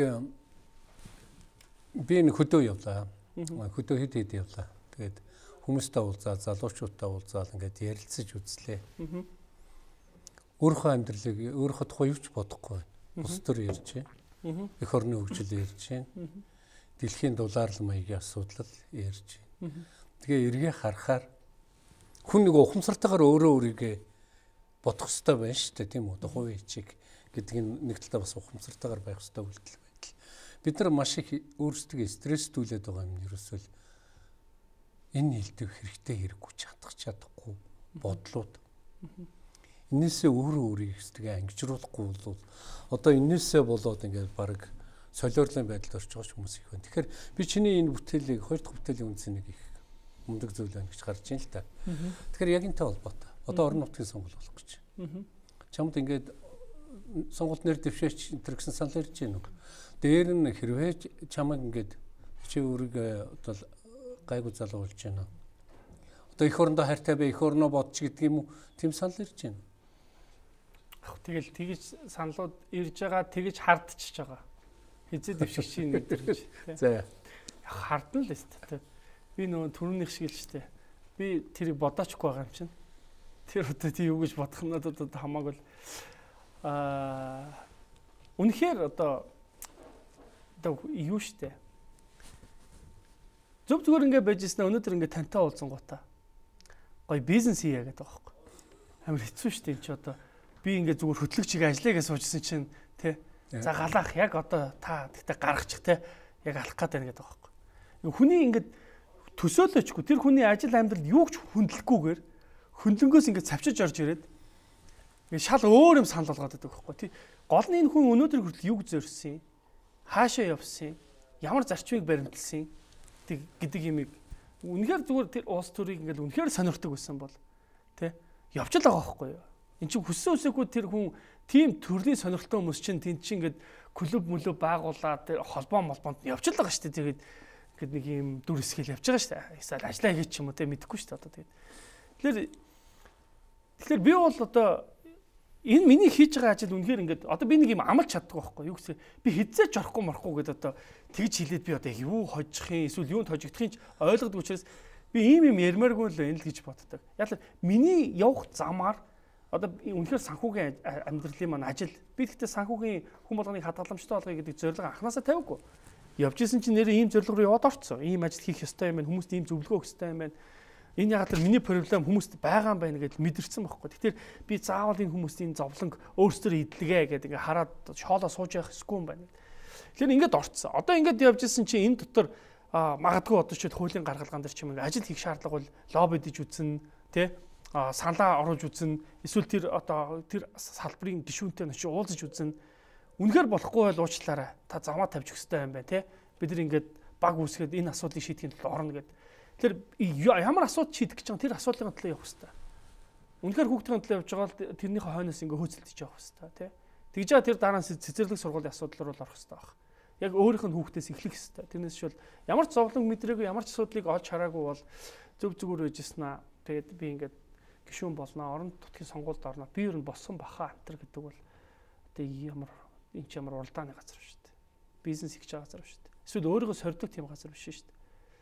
би нэг хөдөө явлаа. Хөдөө хэд явлаа. Тэгээд хүмүүстэй уулзаад, залуучуудтай уулзаад ингээд ярилцаж үзлээ. Өөрийнхөө амьдралыг өөрийнхөө тухай юу ч бодохгүй. Бус төр ярьж байна. Эх орны хөгжил ярьж байна. Дэлхийн дулаарлан маягийн асуудал ярьж байна. Тэгээ эргээ харахаар хүн нэг ухамсартайгаар өөрөө өөрийгөө бодох хэрэгтэй байна шүү дээ, тийм үү? Хувийн эчиг гэдэг нэг талаа бас ухамсартайгаар байх хэрэгтэй үйлдэл байдал. Бид нар маш их өөрсдөө стресстүүлээд байгаа юм ерөөсөө энэ хэлдэг хэрэгтэй хэрэггүй чадахгүй бодлууд. Энээсээ өөрөө өөрийг хэвстэйгээ ангижруулахгүй бол одоо энээсээ болоод ингээд баг солиорлын байдалд орж байгаа хүмүүс их байна. Тэгэхээр би чиний энэ бүтээлийг хоёр дахь бүтээлийн үндсэнийг их мундаг зүйл байна гэж харж байна л та. Тэгэхээр яг энэтэй холбоотой. Одоо орон нутгийн сонгуул болох гэж. Чамд ингээд сонгуульд нэр дэвшээч энэ гэсэн санал ирж байна уу? Дээр нь хэрвээ чамайг ингээд чи өөрийгөө одоо гайгүй залуу болж байна. Одоо эх орондоо хайртай бай, эх орноо бодч гэдэг юм уу? Тэм санал ирж байна. Тэгэл тэгж саналууд ирж байгаа, тэгж хардчихж байгаа. Хизээ дэвшигч чинь өдр гэж. За. Хардна л өстэй. Би нөгөө түрүүнийх шиг л штэ. Би тэрийг бодоочгүй байгаа юм чинь. Тэр одоо тий юу гэж бодох нь одоо хамаагүй л үнэхээр одоо юу штэ. Зөв зүгээр ингэ байж ирсэн өнөөдөр ингэ тантай уулзсан гутаа. Гоё бизнес хийя гэдэг байгаа байхгүй. Амар хэцүү штэ энэ ч одоо би ингэ зүгээр хөтлөгчийг ажиллая гэж суужсэн чинь тий. За галаах яг одоо та тэгтээ гаргачих тий. Яг алах гээд байна гэдэг байгаа байхгүй. Хүний ингэ төсөөлөөчгүй тэр хүний ажил амьдрал юу ч хүндлэхгүйгээр хөндлөнгөөс ингэ цавчиж орж ирээд ингэ шал өөр юм санал болгоод байдаг байхгүй. Тий. Гол нь энэ хүн өнөөдөр хүртэл юг зорьсон юм? Хаашаа явсан юм? Ямар зарчмыг баримтлсан юм? Гэдэг юмыг үнэхээр зүгээр тэр уус төрийг ингээд үнэхээр сонирхдаг байсан бол тий явж л байгаа байхгүй юу. Энд чинь хүссэн үсээгүй тэр хүн тийм төрлийн сонирхолтой хүмүүс чинь тэнд чинь ингээд клуб мөлөө байгуулаад тэр холбоо молбоонд явж л байгаа шүү дээ. Тэгээд нэг юм дүр хэсгэл явж байгаа шүү дээ. Эсвэл ажиллаа хийч юм уу тий мэдэхгүй шүү дээ одоо тэгээд. Тэгэхээр би бол одоо энэ миний хийж байгаа ажил үнэхээр ингээд одоо би нэг юм амлж чаддаг байхгүй юу гэсэн би хизээч орохгүй марахгүй гэдээ одоо тэгж хэлээд би одоо юу хожих юм эсвэл юунд хожигдохын ч ойлгодог учраас би ийм юм ярмааргүй л энэ л гэж боддог. Яг л миний явах замаар одоо үнэхээр санхүүгийн амьдралын маань ажил би гэхдээ санхүүгийн хүн болгоныг хадгаламжтай болгоё гэдэг зорилго анханасаа тавиагүй. Явж исэн чинь нэрээ ийм зорилго руу яваад орцсон. Ийм ажил хийх ёстой юм байна. Хүмүүст ийм зөвлөгөө өгөх ёстой юм байна. Энэ яг тэр миний проблем хүмүүст байгаа юм байна гэж мэдэрсэн байхгүй. Тэгэхээр би заавал энэ хүмүүсийн зовлонг өөрсдөө идэлгээ гэдэг ингээ хараад шоолоо сууж явах хэсгүй юм байна. Тэгэхээр ингээд орцсон. Одоо ингээд явж исэн чинь энэ дотор магадгүй одоо ч хуулийн гаргалгаан дээр ч юм ажил хийх шаардлага бол лоббидж үзнэ, тий? Саналаа оруулж үзнэ. Эсвэл тэр одоо тэр салбарын гишүүнтэй нь уулзаж үзнэ. Үнэхээр болохгүй бол уучлаарай. Та замаа тавьчих хэрэгтэй юм байна, тий? Бид нар ингээд баг үүсгээд энэ асуудлыг шийдэхин тулд орно гэдэг. Тэр ямар асуудал шийдэх гэж байгаа тэр асуудлын төлөө явах хэрэгтэй. Үнэхээр хүүхдийн төлөө явж байгаа л тэрнийхээ хойноос ингээ хөөцөлдөж явах хэрэгтэй тий. Тэгж байгаа тэр дараа нь цэцэрлэг сургуулийн асуудал руу орох хэрэгтэй баг. Яг өөрийнх нь хүүхдээс эхлэх хэрэгтэй. Тэрнээс шил ямар ч зовлон мэдрээгүй ямар ч асуудлыг олж хараагүй бол зөв зүгээр байжсэн аа. Тэгээд би ингээд гишүүн болноо орон нутгийн сонгуульд орноо. Би ер нь болсон баха антер гэдэг бол одоо ямар энэ ч ямар уралдааны газар шүү дээ. Бизнес хийж байгаа газар шүү дээ. Эсвэл өөрийгөө сордог тийм газар биш шүү дээ.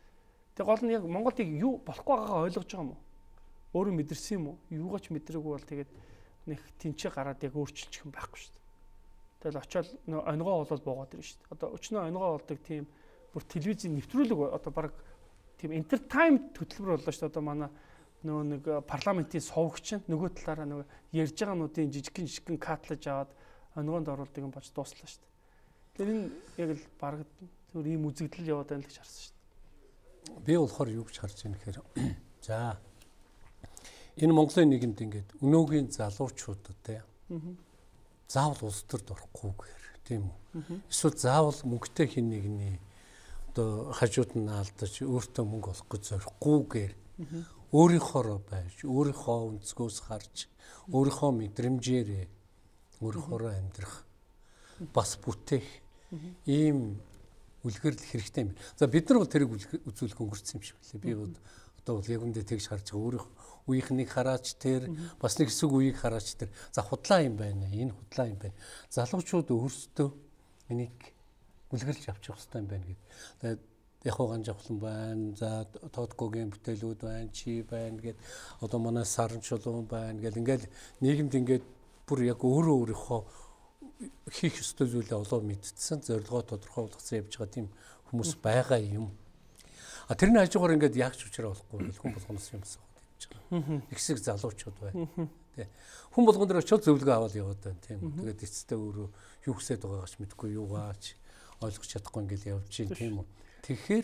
Тэг гол нь яг Монголд юу болохгүй байгаагаа ойлгож байгаа юм уу? Өөрөө мэдэрсэн юм уу? Юугаач мэдрээгүй бол тэгээд нэг тэнцээ гараад яг өөрчилчих юм байхгүй шүү дээ. Тэгэл очиод онгоо болоод буугаад ирнэ шүү дээ. Одоо өчнөө онгоо болдог тийм бүр телевизийн нэвтрүүлэг одоо баг тийм entertainment хөтөлбөр боллоо шүү дээ. Одоо манай нөгөө нэг парламентын сувгч нь нөгөө талаараа нөгөө ярьж байгаануудын жижигхэн катлаж аваад онгоонд оруулдаг юм болж дууслаа шүү дээ. Тэр энэ яг л бараг зөв ийм үзэгдэл яваад байна л гэж харсан шүү дээ. Би болохоор юу гэж харж байна гэхээр за энэ Монголын нийгэмд ингээд өнөөгийн залуучуудад те заавал улс төрд орохгүйгээр тийм үү. Эсвэл заавал мөнгөтэй хин нэгний одоо хажууд нь алдаж өөртөө мөнгө олох гэж зорихгүйгээр өөрийнхоороо байж, өөрийнхөө өнцгөөс харж, өөрийнхөө мэдрэмжээрээ өөрийнхоороо амьдрах бас бүтээх ийм үлгэрл хэрэгтэй юм. За бид нар бол тэрийг үзүүлэх өнгөрцөн юм шиг билээ. Би одоо бол яг үндэ тэгж харж байгаа. Үеийнхнийг хараач тэр бас нэг хэсэг үеийг хараач тэр. За худлаа юм байна. Энэ худлаа юм байна. Залуучууд өөрсдөө энийг үлгэрлж авчих хэрэгтэй юм байна гэдэг. Тэгээд яг хуган жавхлан байна. За Тодгогийн бүтээлүүд байна, чи байна гэд одоо манай Саран чулуун байна гэл ингээл нийгэмд ингээд бүр яг өөрийнхөө хийх ёстой зүйлээ олоо мэдтсэн, зорилгоо тодорхойлгосон явж байгаа тийм хүмүүс байгаа юм. А тэрний хажуугаар ингээд яг ч учраа болохгүй хүн болгоноос юм асуух гэж байгаа. Их хэсэг залуучууд байна. Тэ. Хүн болгон дээр очиод зөвлөгөө аваад яваад байна тийм. Тэгээд эцэстээ өөрөө юу хүсэж байгаагач мэдэхгүй юугаач ойлгож чадахгүй ингээд явж чинь тийм үү. Тэгэхээр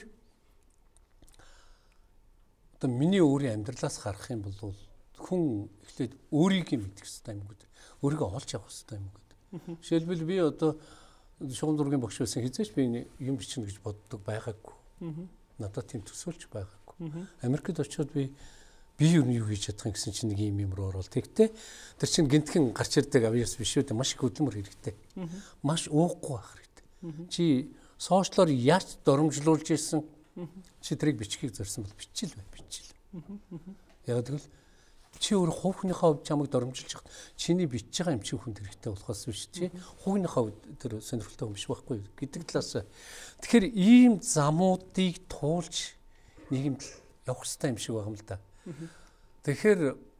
одоо миний өөрийн амьдралаас харах юм бол хүн эхлээд өөрийг мэдэх хэрэгтэй юм гээд өөрийгөө олж явах хэрэгтэй юм гээд. Жишээлбэл би одоо шугам зургийн багш байсан хизээч би юм бичнэ гэж боддог байгаагүй. Надад тийм төсөөлж байгаагүй. Америкт очиод би юу хийж чадах юм гэсэн чинь нэг юм руу орвол тэгтээ тэр чинь гинтхэн гарч ирдэг авьяас биш үү, маш их хөдөлмөр хэрэгтэй. Маш уухгүй байх хэрэгтэй. Чи сошиалоор яаж доромжлуулж ирсэн чи тэрийг бичгийг зорьсон бол бичил бай бичил. Яг тэгвэл чи өөр хувийнхаа хувьд чамайг доромжилж хад чиний бичиж байгаа юм чи хүнд хэрэгтэй болохоос биш чи хувийнхаа хувьд тэр сонирхолтой юм биш байхгүй гэдэг талаас тэгэхээр ийм замуудыг туулж нийгэмд явах хэрэгтэй юм шиг байгаа юм л да. Тэгэхээр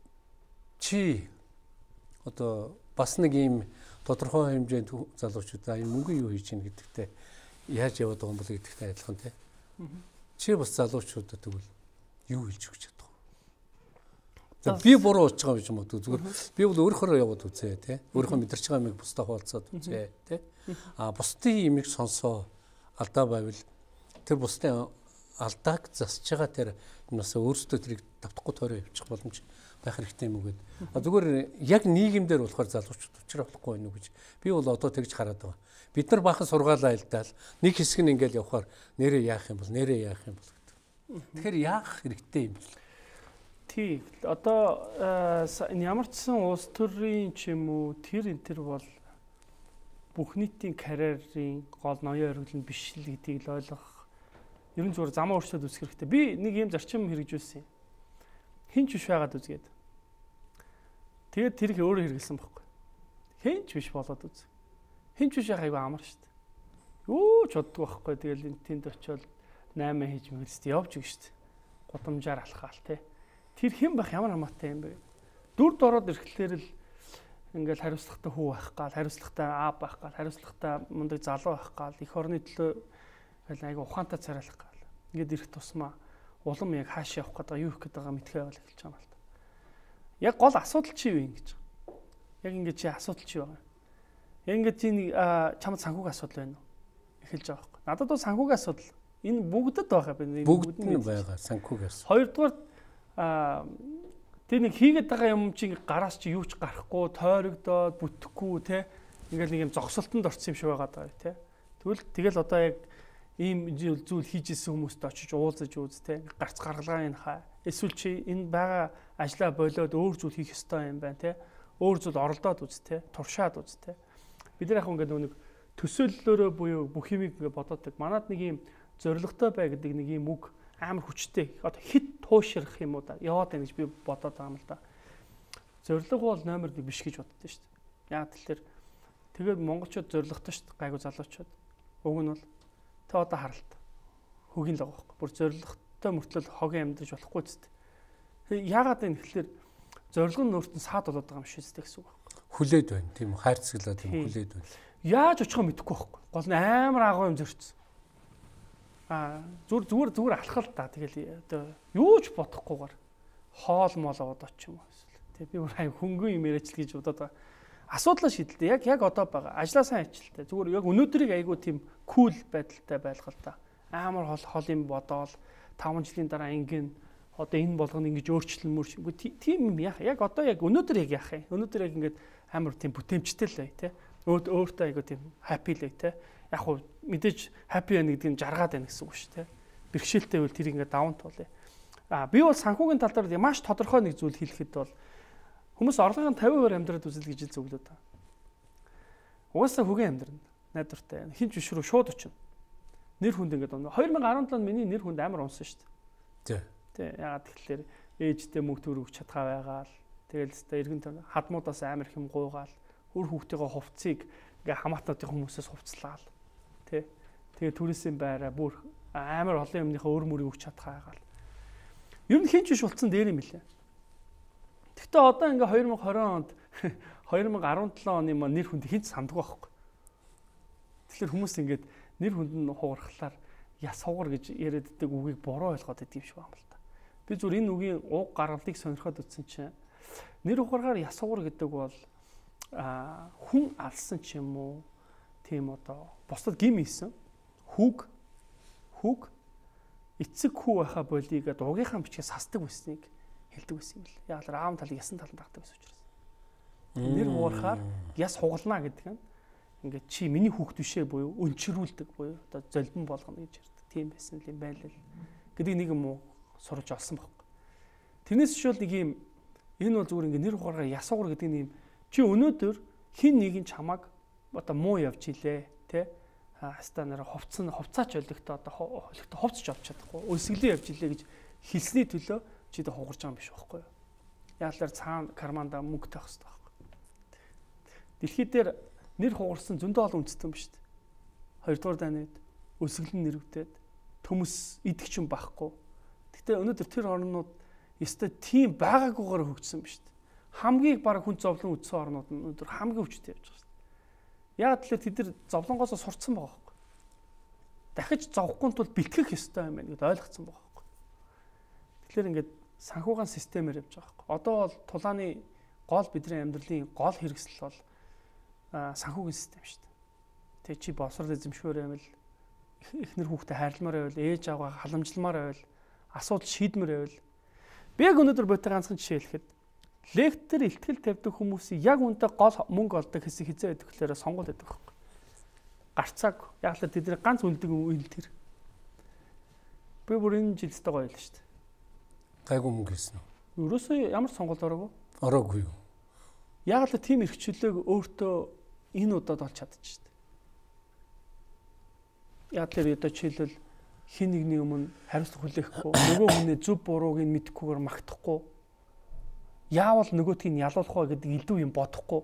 чи одоо бас нэг ийм тодорхой хэмжээнд залуучууд энэ мөнгө юу хийж ийн гэдэгтээ яаж яваад байгаа юм бол гэдэгтэй адилхан тий. Чи бас залуучуудад тэгвэл юу хэлж өгч чадах вэ? За би буруу ууж байгаа юм уу зүгээр би бол өөрөөрөө яваад үзье тий. Өөрийнхөө мэдэрч байгаа юмыг бусдаа хуваалцаад үзье тий. А бусдын юмыг сонсоо алдаа байвал тэр бусдын алдааг засж байгаа тэр юмнаас өөрсдөө тэрийг давтахгүй тойроо явуучих боломж байх хэрэгтэй юм уу гэд. Зүгээр яг нийгэмдэр болохоор залуучууд учраа болохгүй байна уу гэж би бол одоо тэгж хараад байгаа. Бид нар баахан сургаалаа айлдаал нэг хэсэг нь ингээл явахаар нэрээ яах юм бол гэдэг. Тэгэхээр яах хэрэгтэй юм бэ? Тий. Одоо ямар ч сан улс төрийн ч юм уу тэр бол бүх нийтийн карьерийн гол ноён оргил нь биш л гэдгийг л ойлгох. Ер нь зүгээр замаа өөрчлөөд үзэх хэрэгтэй. Би нэг юм зарчим хэрэгжүүлсэн юм. Хин ч биш байгаад үзгээд. Тэгээд тэр их өөрөө хэрэгэлсэн байхгүй. Хин ч биш болоод үз. Хин ч биш айгүй амар шүү дээ. Юу ч боддог байхгүй. Тэгэл энэ тэнд очиод 8 хийж мэгэлстэй явж өгч шүү дээ. Гудамжаар алхаал те. Тэр хэн байх ямар хамаатай юм бэ? Дүрд ороод ирэхлээр л ингээл хариуцлагатай хүү байх гал, хариуцлагатай аав байх гал, хариуцлагатай мундаг залуу байх гал, эх орны төлөө айгүй ухаантай царайлах гал. Ингээд ирэх тусмаа улам яг хааш явах гэдэг юу их гэдэг байгаа мэдхээ байл эхэлж байгаа юм л та. Яг гол асуудал чи юу юм гэж. Яг ингээд чи асуудал чи байгаа. Яг ингээд чи чамд санхүүгийн асуудал байна уу? Эхэлж байгаа байхгүй. Надад бол санхүүгийн асуудал энэ бүгдэд байгаа байна. Бүгд нь байгаа санхүүгийн асуудал. Хоёрдугаар тэр нэг хийгээд байгаа юм чи гараас чи юу ч гарахгүй, тойрогдоод бүтэхгүй те. Ингээл нэг юм зогсолтонд орсон юм шиг байгаа даа те. Тэгэл одоо яг ийм зүйл хийж исэн хүмүүст очиж уулзаж үз те. Гарц гаргалгаа энэ хаа. Эсвэл чи энэ байгаа ажлаа болоод өөр зүйл хийх ёстой юм байна те. Өөр зүйл оролдоод үз те. Туршаад үз те. Бид нар яг ингээд нэг төсөөллөөрөө буюу бүх юмыг ингээд бодоодаг. Манад нэг юм зоригтой бай гэдэг нэг юм үг амар хүчтэй. Одоо хит туушрах юм уу да. Яваад байна гэж би бодоод байгаа юм л да. Зориг бол номер 1 биш гэж боддоо шүү дээ. Яг тэлэр тэгээд монголчууд зоригтой шүү дээ. Гайгүй залуучууд. Уг нь бол тэ одоо харалт. Хөгийн л байгаа байхгүй. Бүр зоригтой мөртлөл хогийн амьдж болохгүй ч дээ. Яагаад энэ гэхэлэр зориг нь өөртөө саад болоод байгаа юм шиг зү гэсэн үг байхгүй. Хүлээд байна тийм үү? Хайрцаглаад тийм хүлээд байна. Яаж очихоо мэдэхгүй байхгүй. Гол нь амар агуу юм зөрчсөн. Зүгээр алхал та тэгэл одоо юу ч бодохгүйгээр хоол молоо одоо ч юм уу. Тэ би бүр хөнгөн юм яриач л гэж бодоод байгаа. Асуудлаа шийдэлтэй. Яг одоо байгаа. Ажлаа сайн ажилттай. Зүгээр яг өнөөдрийг айгүй тийм кул байдалтай байлгал та. Амар хол юм бодоол 5 жилийн дараа ингэн одоо энэ болгоно ингэж өөрчлөлмөр үгүй тийм юм яах. Яг одоо яг өнөөдөр яг яах юм. Өнөөдөр яг ингэж амар тийм бүтээмжтэй л бай тэ. Өөртөө айгүй тийм happy л бай тэ. Яг хуу мэдээж happy байна гэдэг нь жаргаад байна гэсэн үг шүү тэ. Бэрхшээлтэй бол тэр ингэ даун туулъя. Би бол санхүүгийн тал дээр маш тодорхой нэг зүйл хэлэхэд бол хүмүүс орлогын 50% амьдраад үзэл гэж зөвлөд та. Угаасаа хөгийн амьдрна. Найдвартай. Хинч биш рүү шууд очино. Нэр хүнд ингээд 2017 миний нэр хүнд амар унсан шүү дээ. Тий. Яагаад тэгэхээр ээжтэй мөнгө төгрөг чадхаа байгаал. Тэгэл өстой эргэн тойрны хадмуудаас амар хэм гуугаал. Үр хүүхдийнхээ хувцсыг ингээ хамаатнуудын хүмүүсээс хувцлаал. Тий. Тэгээ түрээсийн байраа бүр амар олон юмныхаа өр мөрийг өгч чадхаа байгаал. Ер нь хинч биш болцсон дээр юм лээ. Гэхдээ одоо ингээ 2020 онд 2017 оны нэр хүнд хинч санддаг байхгүй. Тэгэхээр хүмүүс ингээд нэр хүнд нь хугархлаар яс хугар гэж яриаддаг үгийг буруу ойлгоод идэв юм шиг байна л та. Би зүгээр энэ үгийн уг гаргалыг сонирхоод үзсэн чинь нэр хугаргаар яс хугар гэдэг бол хүн алсан ч юм уу тийм одоо бусдад гим хийсэн хүүг эцэг хүү байхаа болий гэдэг угийнхаа бичгээс сасдаг байсныг хэлдэг байсан юм л. Яг л аав талыг ясан талд тагдаг байсан учраас. Нэр хугарахаар яс хугалнаа гэдэг нь ингээд чи миний хүүхд бишээ буюу өнчрүүлдэг буюу одоо золбон болгоно гэж ярьдаг. Тийм байсан юм байлаа. Гэдэг нэг юм уу сурж олсон баг. Тэрнээс шүүл нэг юм энэ бол зүгээр ингээд нэр хугаргаа яс хугар гэдэг нь юм чи өнөөдөр хин нэг нь чамаг одоо муу явж илээ тэ хастанаар хувцаач олигтой одоо олигтой хувцч авч чадахгүй өсгөлөө явж илээ гэж хэлсний төлөө чи дэ хугарч байгаа юм биш байхгүй юу? Яалаар цаана карманда мөнгө тавих хэрэгтэй байхгүй. Дэлхий дээр нэр хугарсан зөндөө олон үндэстэн юм шүү дээ. Хоёрдугаар дайнад өсгөл нь нэрвдээд төмөс идэх ч юм байхгүй. Гэтэ өнөөдөр тэр орнууд ёстой тийм байгаагүйгээр хөгжсөн юм шүү дээ. Хамгийн баг хүн зовлон үдсэн орнууд нь өнөөдөр хамгийн хүчтэй явж байгаа шүү дээ. Яг тэлээ тэд нар зовлонгоосоо сурцсан байгаа байхгүй. Дахиж зовхгүй тул бэлтгэх ёстой юм байна гэдээ ойлгоцсон байгаа байхгүй. Тэгэхээр ингээд санхүүгийн системээр явж байгаа байхгүй. Одоо бол тулааны гол бидний амьдралын гол хэрэгсэл бол санхүүгийн систем шүү дээ. Тэг чи боловсрол эзэмшмээр байвал эхнэр хүүхдэд хайрламаар байвал ээж аваа халамжламаар байвал асуудал шийдмээр байвал би яг өнөөдөр бодтой ганцхан жишээ хэлэхэд лектор ихтгэл тавьдаг хүмүүсийн яг үнэндээ гол мөнгө олдог хэсэг хизээ байдаг гэхээр сонгол байдаг байхгүй. Гарцааг яг л тэдний ганц үлдэг үйл тэр. Би бүр энэ жилдээ гоё л шүү дээ. Гайгүй мөнгө хийсэн үү? Ерөөсөө ямар сонгол ороогүй? Ороогүй юу? Яг л тийм эрхчлөлөөг өөртөө энэ удаад олж чадчих шүү дээ. Яг л одоо жишээлбэл хин нэгний өмнө хариуцлага хүлээхгүй, нөгөө хүний зөв бурууг нь мэдэхгүйгээр магтахгүй, яавал нөгөөдгийг нь ялуулах вэ гэдэг илүү юм бодохгүй.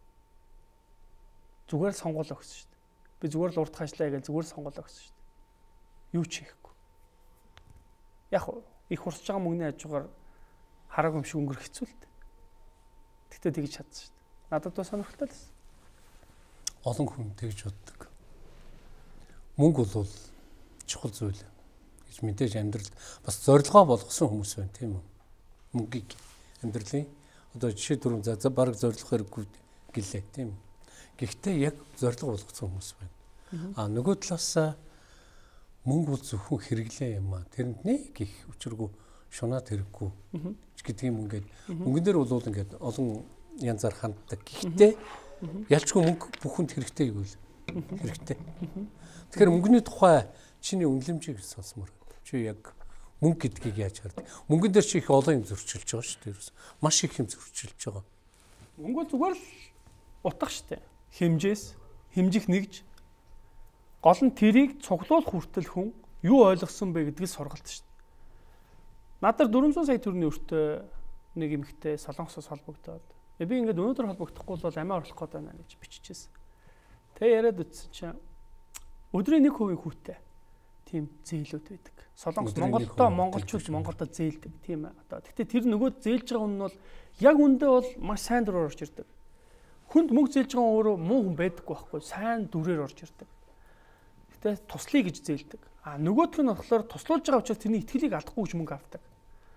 Зүгээр сонгол өгсөн шүү дээ. Би зүгээр л урд хаашлаа гэж зүгээр сонгол өгсөн шүү дээ. Юу ч хийхгүй. Яг их урсж байгаа мөнгөний хажуугаар хараагүй юм шиг өнгөрөх хэцүү л дээ. Тэгтээ тэгж чадсан шүү дээ. Надад бас сонирхолтой л байсан. Олон хүн тэгж боддог. Мөнгө бол чухал зүйл гэж мэдээж амьдралд бас зорилгоо болгосон хүмүүс байна тийм үү? Мөнгийг амьдралын одоо жишээ түрүүн за баг зорилго хэрэггүй гэлээ тийм үү? Гэхдээ яг зорилго болгосон хүмүүс байна. Нөгөө талаас мөнгө бол зөвхөн хэрэглээ юм аа. Тэрэнд нэг их өчргөө шунаад хэрэггүй гэдэг юм ингээд мөнгөн дээр бол ингээд олон янзаар ханддаг. Гэхдээ ялчгүй мөнгө бүхэнд хэрэгтэй гэвэл хэрэгтэй. Тэгэхээр мөнгөний тухай чиний үнэлэмжийг сонсомоор. Чи яг мөнгө гэдгийг яаж хардаг? Мөнгөн дээр чи их олон юм зөрчилж байгаа шүү дээ. Маш их юм зөрчилж байгаа. Мөнгө бол зүгээр л утга шүү дээ. Хэмжээс, хэмжих нэгж гол нь тэрийг цуглуулах хүртэл хүн юу ойлгосон бэ гэдгийг сургалт шүү дээ. Надад 400 сая төгрөгийн өртөө нэг эмэгтэй Солонгосоос холбогдоод би ингээд өнөөдөр холбогдохгүй бол амиа орлох гээд байна гэж биччихсэн. Тэгээ яриад үтсэн чинь өдрийн 1% хүүтэй тийм зээлүүд байдаг. Солонгос монголчууд Монголдо зээлдэг тийм одоо. Гэхдээ тэр нөгөө зээлж байгаа хүн нь бол яг үндэ бол маш сайн дураар орж ирдэг. Хүнд мөнгө зээлж байгаа өөрөө муу хүн байдаггүй байхгүй сайн дүрээр орж ирдэг. Гэтэ туслая гэж зээлдэг. Нөгөөх нь болохоор туслуулж байгаа учраас тэрний итгэлийг алдахгүй гэж мөнгө авдаг.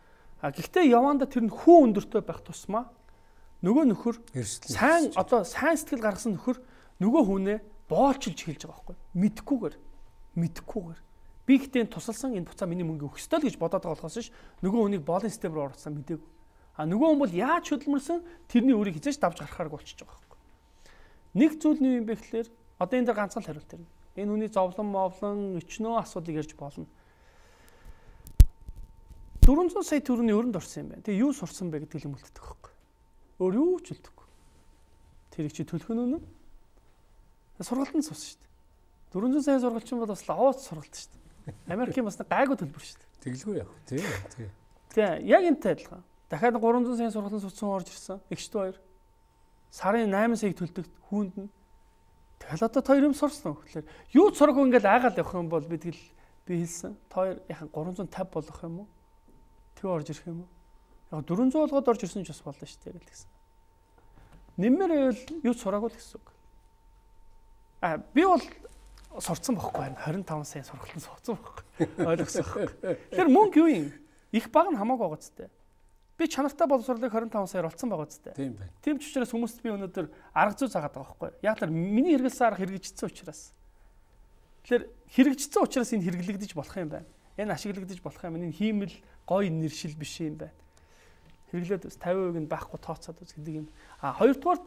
Гэхдээ яванда тэр нь хүн өндөртөө байх тусмаа нөгөө нөхөр сайн сэтгэл гаргасан нөхөр нөгөө хүнээ боолчилж хэлж байгаа байхгүй. Мэдхгүйгээр. Би ихтэй тусалсан энэ буцаа миний мөнгө өгөх ёстой л гэж бодоод байгаа болохоос ш нөгөө хүнийг боолын систем рүү оруулсан мдээгүй. Нөгөө хүн бол яаж хөдөлмөрсөн тэрний үрийг хизээж давж гарахаар болчихж байгаа байхгүй. Нэг зүйл нь юм бэ гэхээр одоо энэ дээр ганцхан л хариулт ирнэ. Энэ хүний зовлон мовлон өчнөө асуудлыг ярьж болно. 400 сая төгрөгийн өрөнд орсон юм байна. Тэгээ юу сурсан бэ гэдгийг л үлддэг байхгүй. Өөр юу ч үлдэхгүй. Тэр их чи төлөх нь үнэн. Сургалтанд суусан шүү дээ. 400 сая сургалчин бол бас лавууц сургалт шүү дээ. Америкийн бас гайгүй төлбөр шүү дээ. Тэглгүй яг. Тий. Яг энэтэй адилхан. Дахиад 300 сая сургалтын судсан орж ирсэн. Эгчтэй хоёр. Сарын 8 саяг төлдөг хүүнд нь. Тэгэл одоо хоёр юм сурсан уу гэхээр юу ч сураагүй ингээл айгаал явах юм бол би хэлсэн. Хоёр яхан 350 болох юм уу? Тэг орж ирэх юм уу? Яг 400 болгоод орж ирсэн ч бас болно шүү дээ гэсэн. Нэмэр байвал юу ч сураагүй л гэсэн үг. Би бол сурцсан байхгүй байна. 25 сая сургалтанд сууцсан байхгүй. Ойлгосон байхгүй. Тэр мөнгө юу юм? Их баг нь хамаагүй байгаа зү. Би чанартай боловсролыг 25 саяар олцсон байгаа зү. Тийм байна. Тийм ч учраас хүмүүст би өнөөдөр арга зүй заагаад байгаа байхгүй. Яг л миний хэрэгэлсэн арга хэрэгжчихсэн учраас. Тэгэхээр хэрэгжчихсэн учраас энэ хэрэглэгдэж болох юм байна. Энэ ашиглагдаж болох юм. Энэ хиймэл гоё нэршил биш юм байна. Хэрэглээд бас 50% нь байхгүй тооцоод үз гэдэг юм. Хоёрдугаар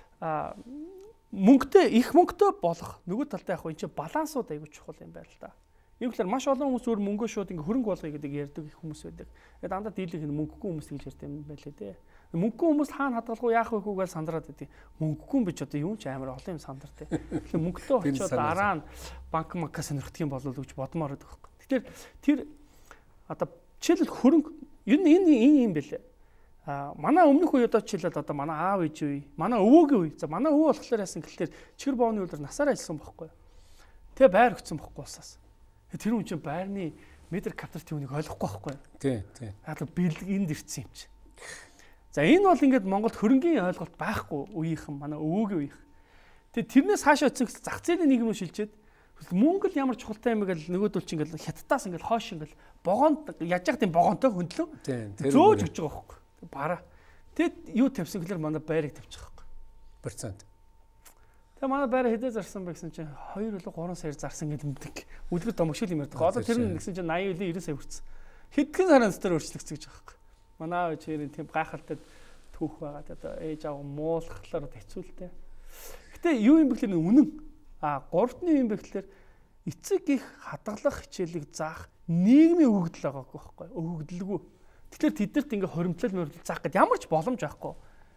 мөнгөтэй их мөнгөтэй болох нөгөө талдаа яг энэ чинь балансууд аягүй чухал юм байна л да. Ийм гэхээр маш олон хүмүүс өөр мөнгөө шууд ингээ хөрөнгө болгоё гэдэг ярьдаг их хүмүүс байдаг. Тэгээд дандаа дийлэх нь мөнгөгүй хүмүүс гэж ярьдаг юм байлээ дээ. Мөнгөгүй хүмүүс хаана хадгалгүй яах вэ гэж сандраад байдаг. Мөнгөгүй юм биш одоо юм ч амар олон юм сандардаг. Тэгэхээр мөнгөтэй очиод дараа нь банкмакаа сонирхдаг юм болов уу гэж бодмоор байдаг байхгүй. Тэгэхээр тэр одоо жишээлбэл хөрөнгө энэ юм бэлээ. Манай өмнөх үе одоо жишээлбэл одоо манай аав ээж үе, манай өвөөгийн үе. За манай өвөө болохоор яасан гэхэлэр чихэр боовны үлээр насаараа ажилласан байхгүй. Тэгээ байр өгсөн байхгүй улсаас. Тэр хүн чинь байрны метр квадрат түүнийг ойлгохгүй байхгүй. Тий. Яг бэлэг энд ирсэн юм чи. За энэ бол ингээд Монголд хөрөнгийн ойлголт байхгүй үеийнхэн манай өвөөгийн үеийнх. Тэгээ тэрнээс хаашаа очсон гэхэл зах зээлийн нийгэм рүү шилжээд мөнгө л ямар чухалтай юм гэл нөгөөдөл чинь ингээл хятадаас ингээл хоош ингээл богоонд яж яах тийм богоонтой хөндлөө. Зөөж өгч байгаа байхгүй. Бараа. Тэгэд юу тавьсан гэхээр манай байрыг тавьчих байхгүй. %. Тэгээ манай байраа хэдээ зарсан бэ гэсэн чинь 2 или 3 саяар зарсан гэдэг үлгэр домогшил юм ярьдаг. Одоо тэр нь гэсэн чинь 80 или 90 сая хүрсэн. Хэдхэн сарын дотор өөрчлөгдсөн гэж байгаа байхгүй. Манай аав ээжийн тийм гайхалтай түүх байгаа. Одоо ээж аав муулахлаар хэцүүлтэй. Гэтэ юу юм бэ гэхээр үнэн. Гуравтны юм бэ гэхээр эцэг их хадгалах хичээлийг заах нийгмийн өгөгдөл байгаа байхгүй. Өгөгдөлгүй. Тэгэхээр тэднэрт ингээ хоримтлал заах гэдэг ямар ч боломж байхгүй.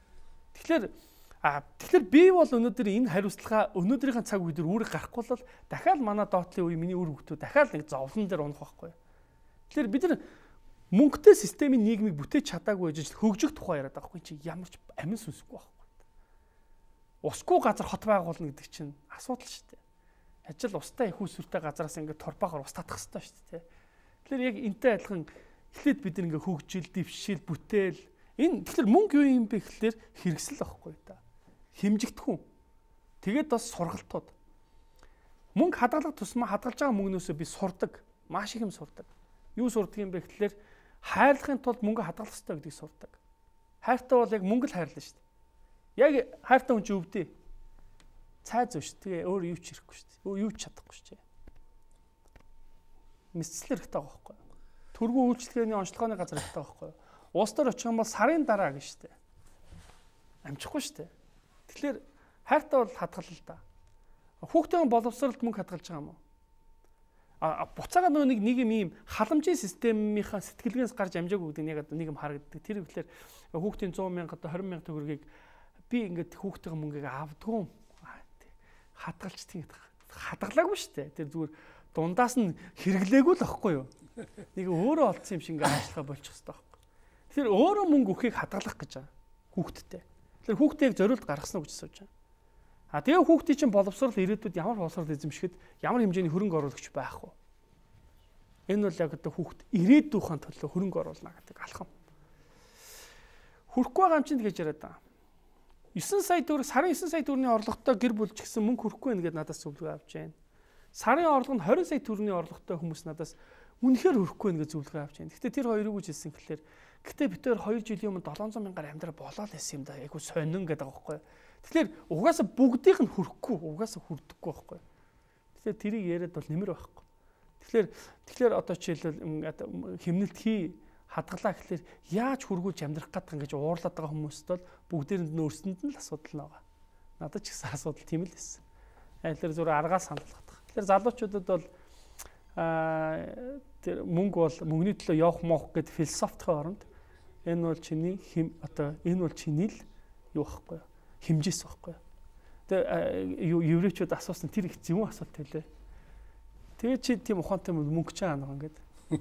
Тэгэхээр би бол өнөөдөр энэ хариуцлага өнөөдрийн цаг үед үүрэг гарахгүй бол дахиад манай доотлын үе миний үр хөвгтүүд дахиад нэг зовлон дээр унах байхгүй. Тэгэхээр бид нар мөнгөтэй системийн нийгмийг бүтээж чадаагүй гэж хөгжих тухай яриад байгаа байхгүй чи ямар ч амин сүнсгүй байхгүй. Усгүй газар хот байгуулна гэдэг чинь асуудал шүү дээ. Ажил устай их усүртэй газараас ингээд торбахоор ус татах хэрэгтэй шүү дээ. Тэгэхээр яг энтэй адилхан эхлээд бид нэг хөгжил, дэвшил, бүтээл энэ тэгэхээр мөнгө юу юм бэ гэхэлэр хэрэгсэл байхгүй да. Хэмжигдэхүүн. Тэгээд бас сургалтууд. Мөнгө хадгалах тусмаа хадгалж байгаа мөнгнөөсөө би сурдаг. Маш их юм сурдаг. Юу сурдаг юм бэ гэхэлэр хайрлахын тулд мөнгө хадгалах хэрэгтэй гэдгийг сурдаг. Хайртай бол яг мөнгө л хайрлаа шүү дээ. Яг хайртай хүн чинь өвдөө. Цай зөө шүү. Тэгээ өөр юу ч ирэхгүй шүү дээ. Өөр юу ч чадахгүй шүү дээ. Мэдсэл хэрэгтэй байгаа байхгүй юу? Төргүү үйлчлэгээний онцлогооны газар хэрэгтэй байгаа байхгүй юу? Уус дээр очих юм бол сарын дараа гэж шүү дээ. Амжихгүй шүү дээ. Тэгэхээр хайртай бол хадгална л да. Хүүхдийн боловсролд мөнгө хадгалж байгаа юм уу? Буцаага нэг юм халамжийн системийнхаа сэтгэлгээс гарч амжаагүй гэдэг нь яг нэг юм харагддаг. Тэр ихлээр хүүхдийн 100 мянга одоо 20 мянга төгрөгийг би ингээд хүүхдийн мөнгийг авдгүй хадгалчдгийг хадгалаагүй шүү дээ. Тэр зүгээр дундаас нь хэрэглээгүй л байхгүй юу? Нэг өөрөө олцсон юм шиг ингээд ажиллахаа болчих хэрэгтэй байхгүй. Тэгэхээр өөрөө мөнгө өгөхийг хадгалах гэж байгаа хүүхдтэй. Тэгэхээр хүүхдээ яг зориулт гаргасан уу гэж асууж байгаа. Тэгээ хүүхдийн чинь боловсрол ирээдүйд ямар боловсрол эзэмшихэд ямар хэмжээний хөрөнгө оруулагч байх вэ? Энэ бол яг одоо хүүхд ирээдүйн төлөө хөрөнгө оруулна гэдэг алхам. Хүрхгүй байгаа юм чинь тэгэж яриад байгаа. 9 сая төгрөг сарын 9 сая төгрөгийн орлоготой гэр бүл ч гэсэн мөнгө хүрхгүй байна гэдээ надаас зөвлөгөө авч байна. Сарын орлого нь 20 сая төгрөгийн орлоготой хүмүүс надаас үнэхээр хүрхгүй байна гэж зөвлөгөө авч байна. Гэхдээ тэр хоёр юу гэж хэлсэн гэхээр Гэтэ бид хоёр 2 жилийн өмнө 700 мянгаар амьдрал болоод байсан юм да. Айгу сонин гэдэг байгаа байхгүй. Тэгэхээр угаасаа бүгдийнх нь хүрхгүй, угаасаа хүрдэггүй байхгүй. Тэгэхээр тэрийг яриад бол нэмэр байхгүй. Тэгэхээр одоо жишээлбэл химнэлт хадгалаа гэхэлэр яаж хүргүүлж амьдрах гэдэг ингэж уурлаад байгаа хүмүүст бол бүгдээрэнд нь өөрсөнд нь л асуудал байгаа. Надад ч гэсэн асуудал тийм л байсан. Тэгэхээр зөв аргаа санал гадах. Тэгэхээр залуучуудад бол тэр мөнгө бол мөнгөний төлөө явах моох гэдэг философийн оронд энэ бол чиний энэ бол чиний л юу байхгүй юу? Хэмжээс байхгүй юу? Тэгээ еврейчүүд асуусан тэр их зөвүүн асуулт байлээ. Тэгээ чи тийм ухаантай мөнгө ч аанаа ингээд.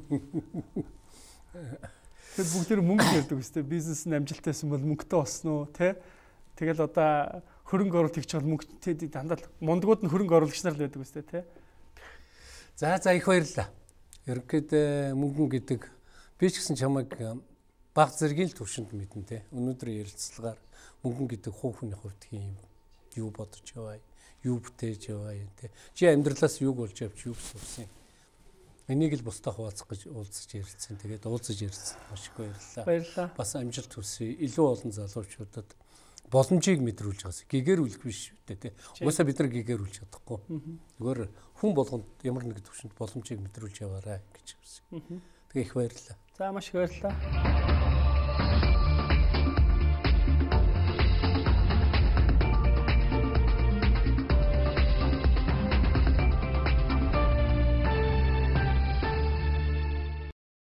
Тэгэхээр бүгд мөнгө ярьдаг үстэй бизнес нь амжилтайсан бол мөнгөтэй болсон уу те? Тэгэл одоо хөрөнгө оруулалт хийж байгаа мөнгө тэд дандаа мундгууд нь хөрөнгө оруулагч нар л байдаг үстэй те? За их баярлалаа. Ерөнхийдөө мөнгөн гэдэг би ч гэсэн чамайг баг зэргийн л төвшөнд мэднэ те. Өнөөдрийн ярилцлагаар мөнгөн гэдэг хүүхний хувьд юм юу бодож яваа, юу бүтээж яваа юм те. Чи амьдралаас юуг болж явж юу сурсан. Энийг л бусдаа хуваалцах гэж уулзаж ярилцсан. Тэгээд уулзаж ярилцсан. Маш их баярлалаа. Баярлалаа. Бас амжилт хүсье. Илүү олон залуучуудад боломжийг мэдрүүлж байгаас. Гэгэрүүлэх биш үү те. Угаасаа бид нар гэгэрүүлж чадахгүй. Зүгээр хүн болгонд ямар нэгэн төвшөнд боломжийг мэдрүүлж яваарай гэж хүсье. Тэгээ их баярлалаа. За маш их баярлалаа.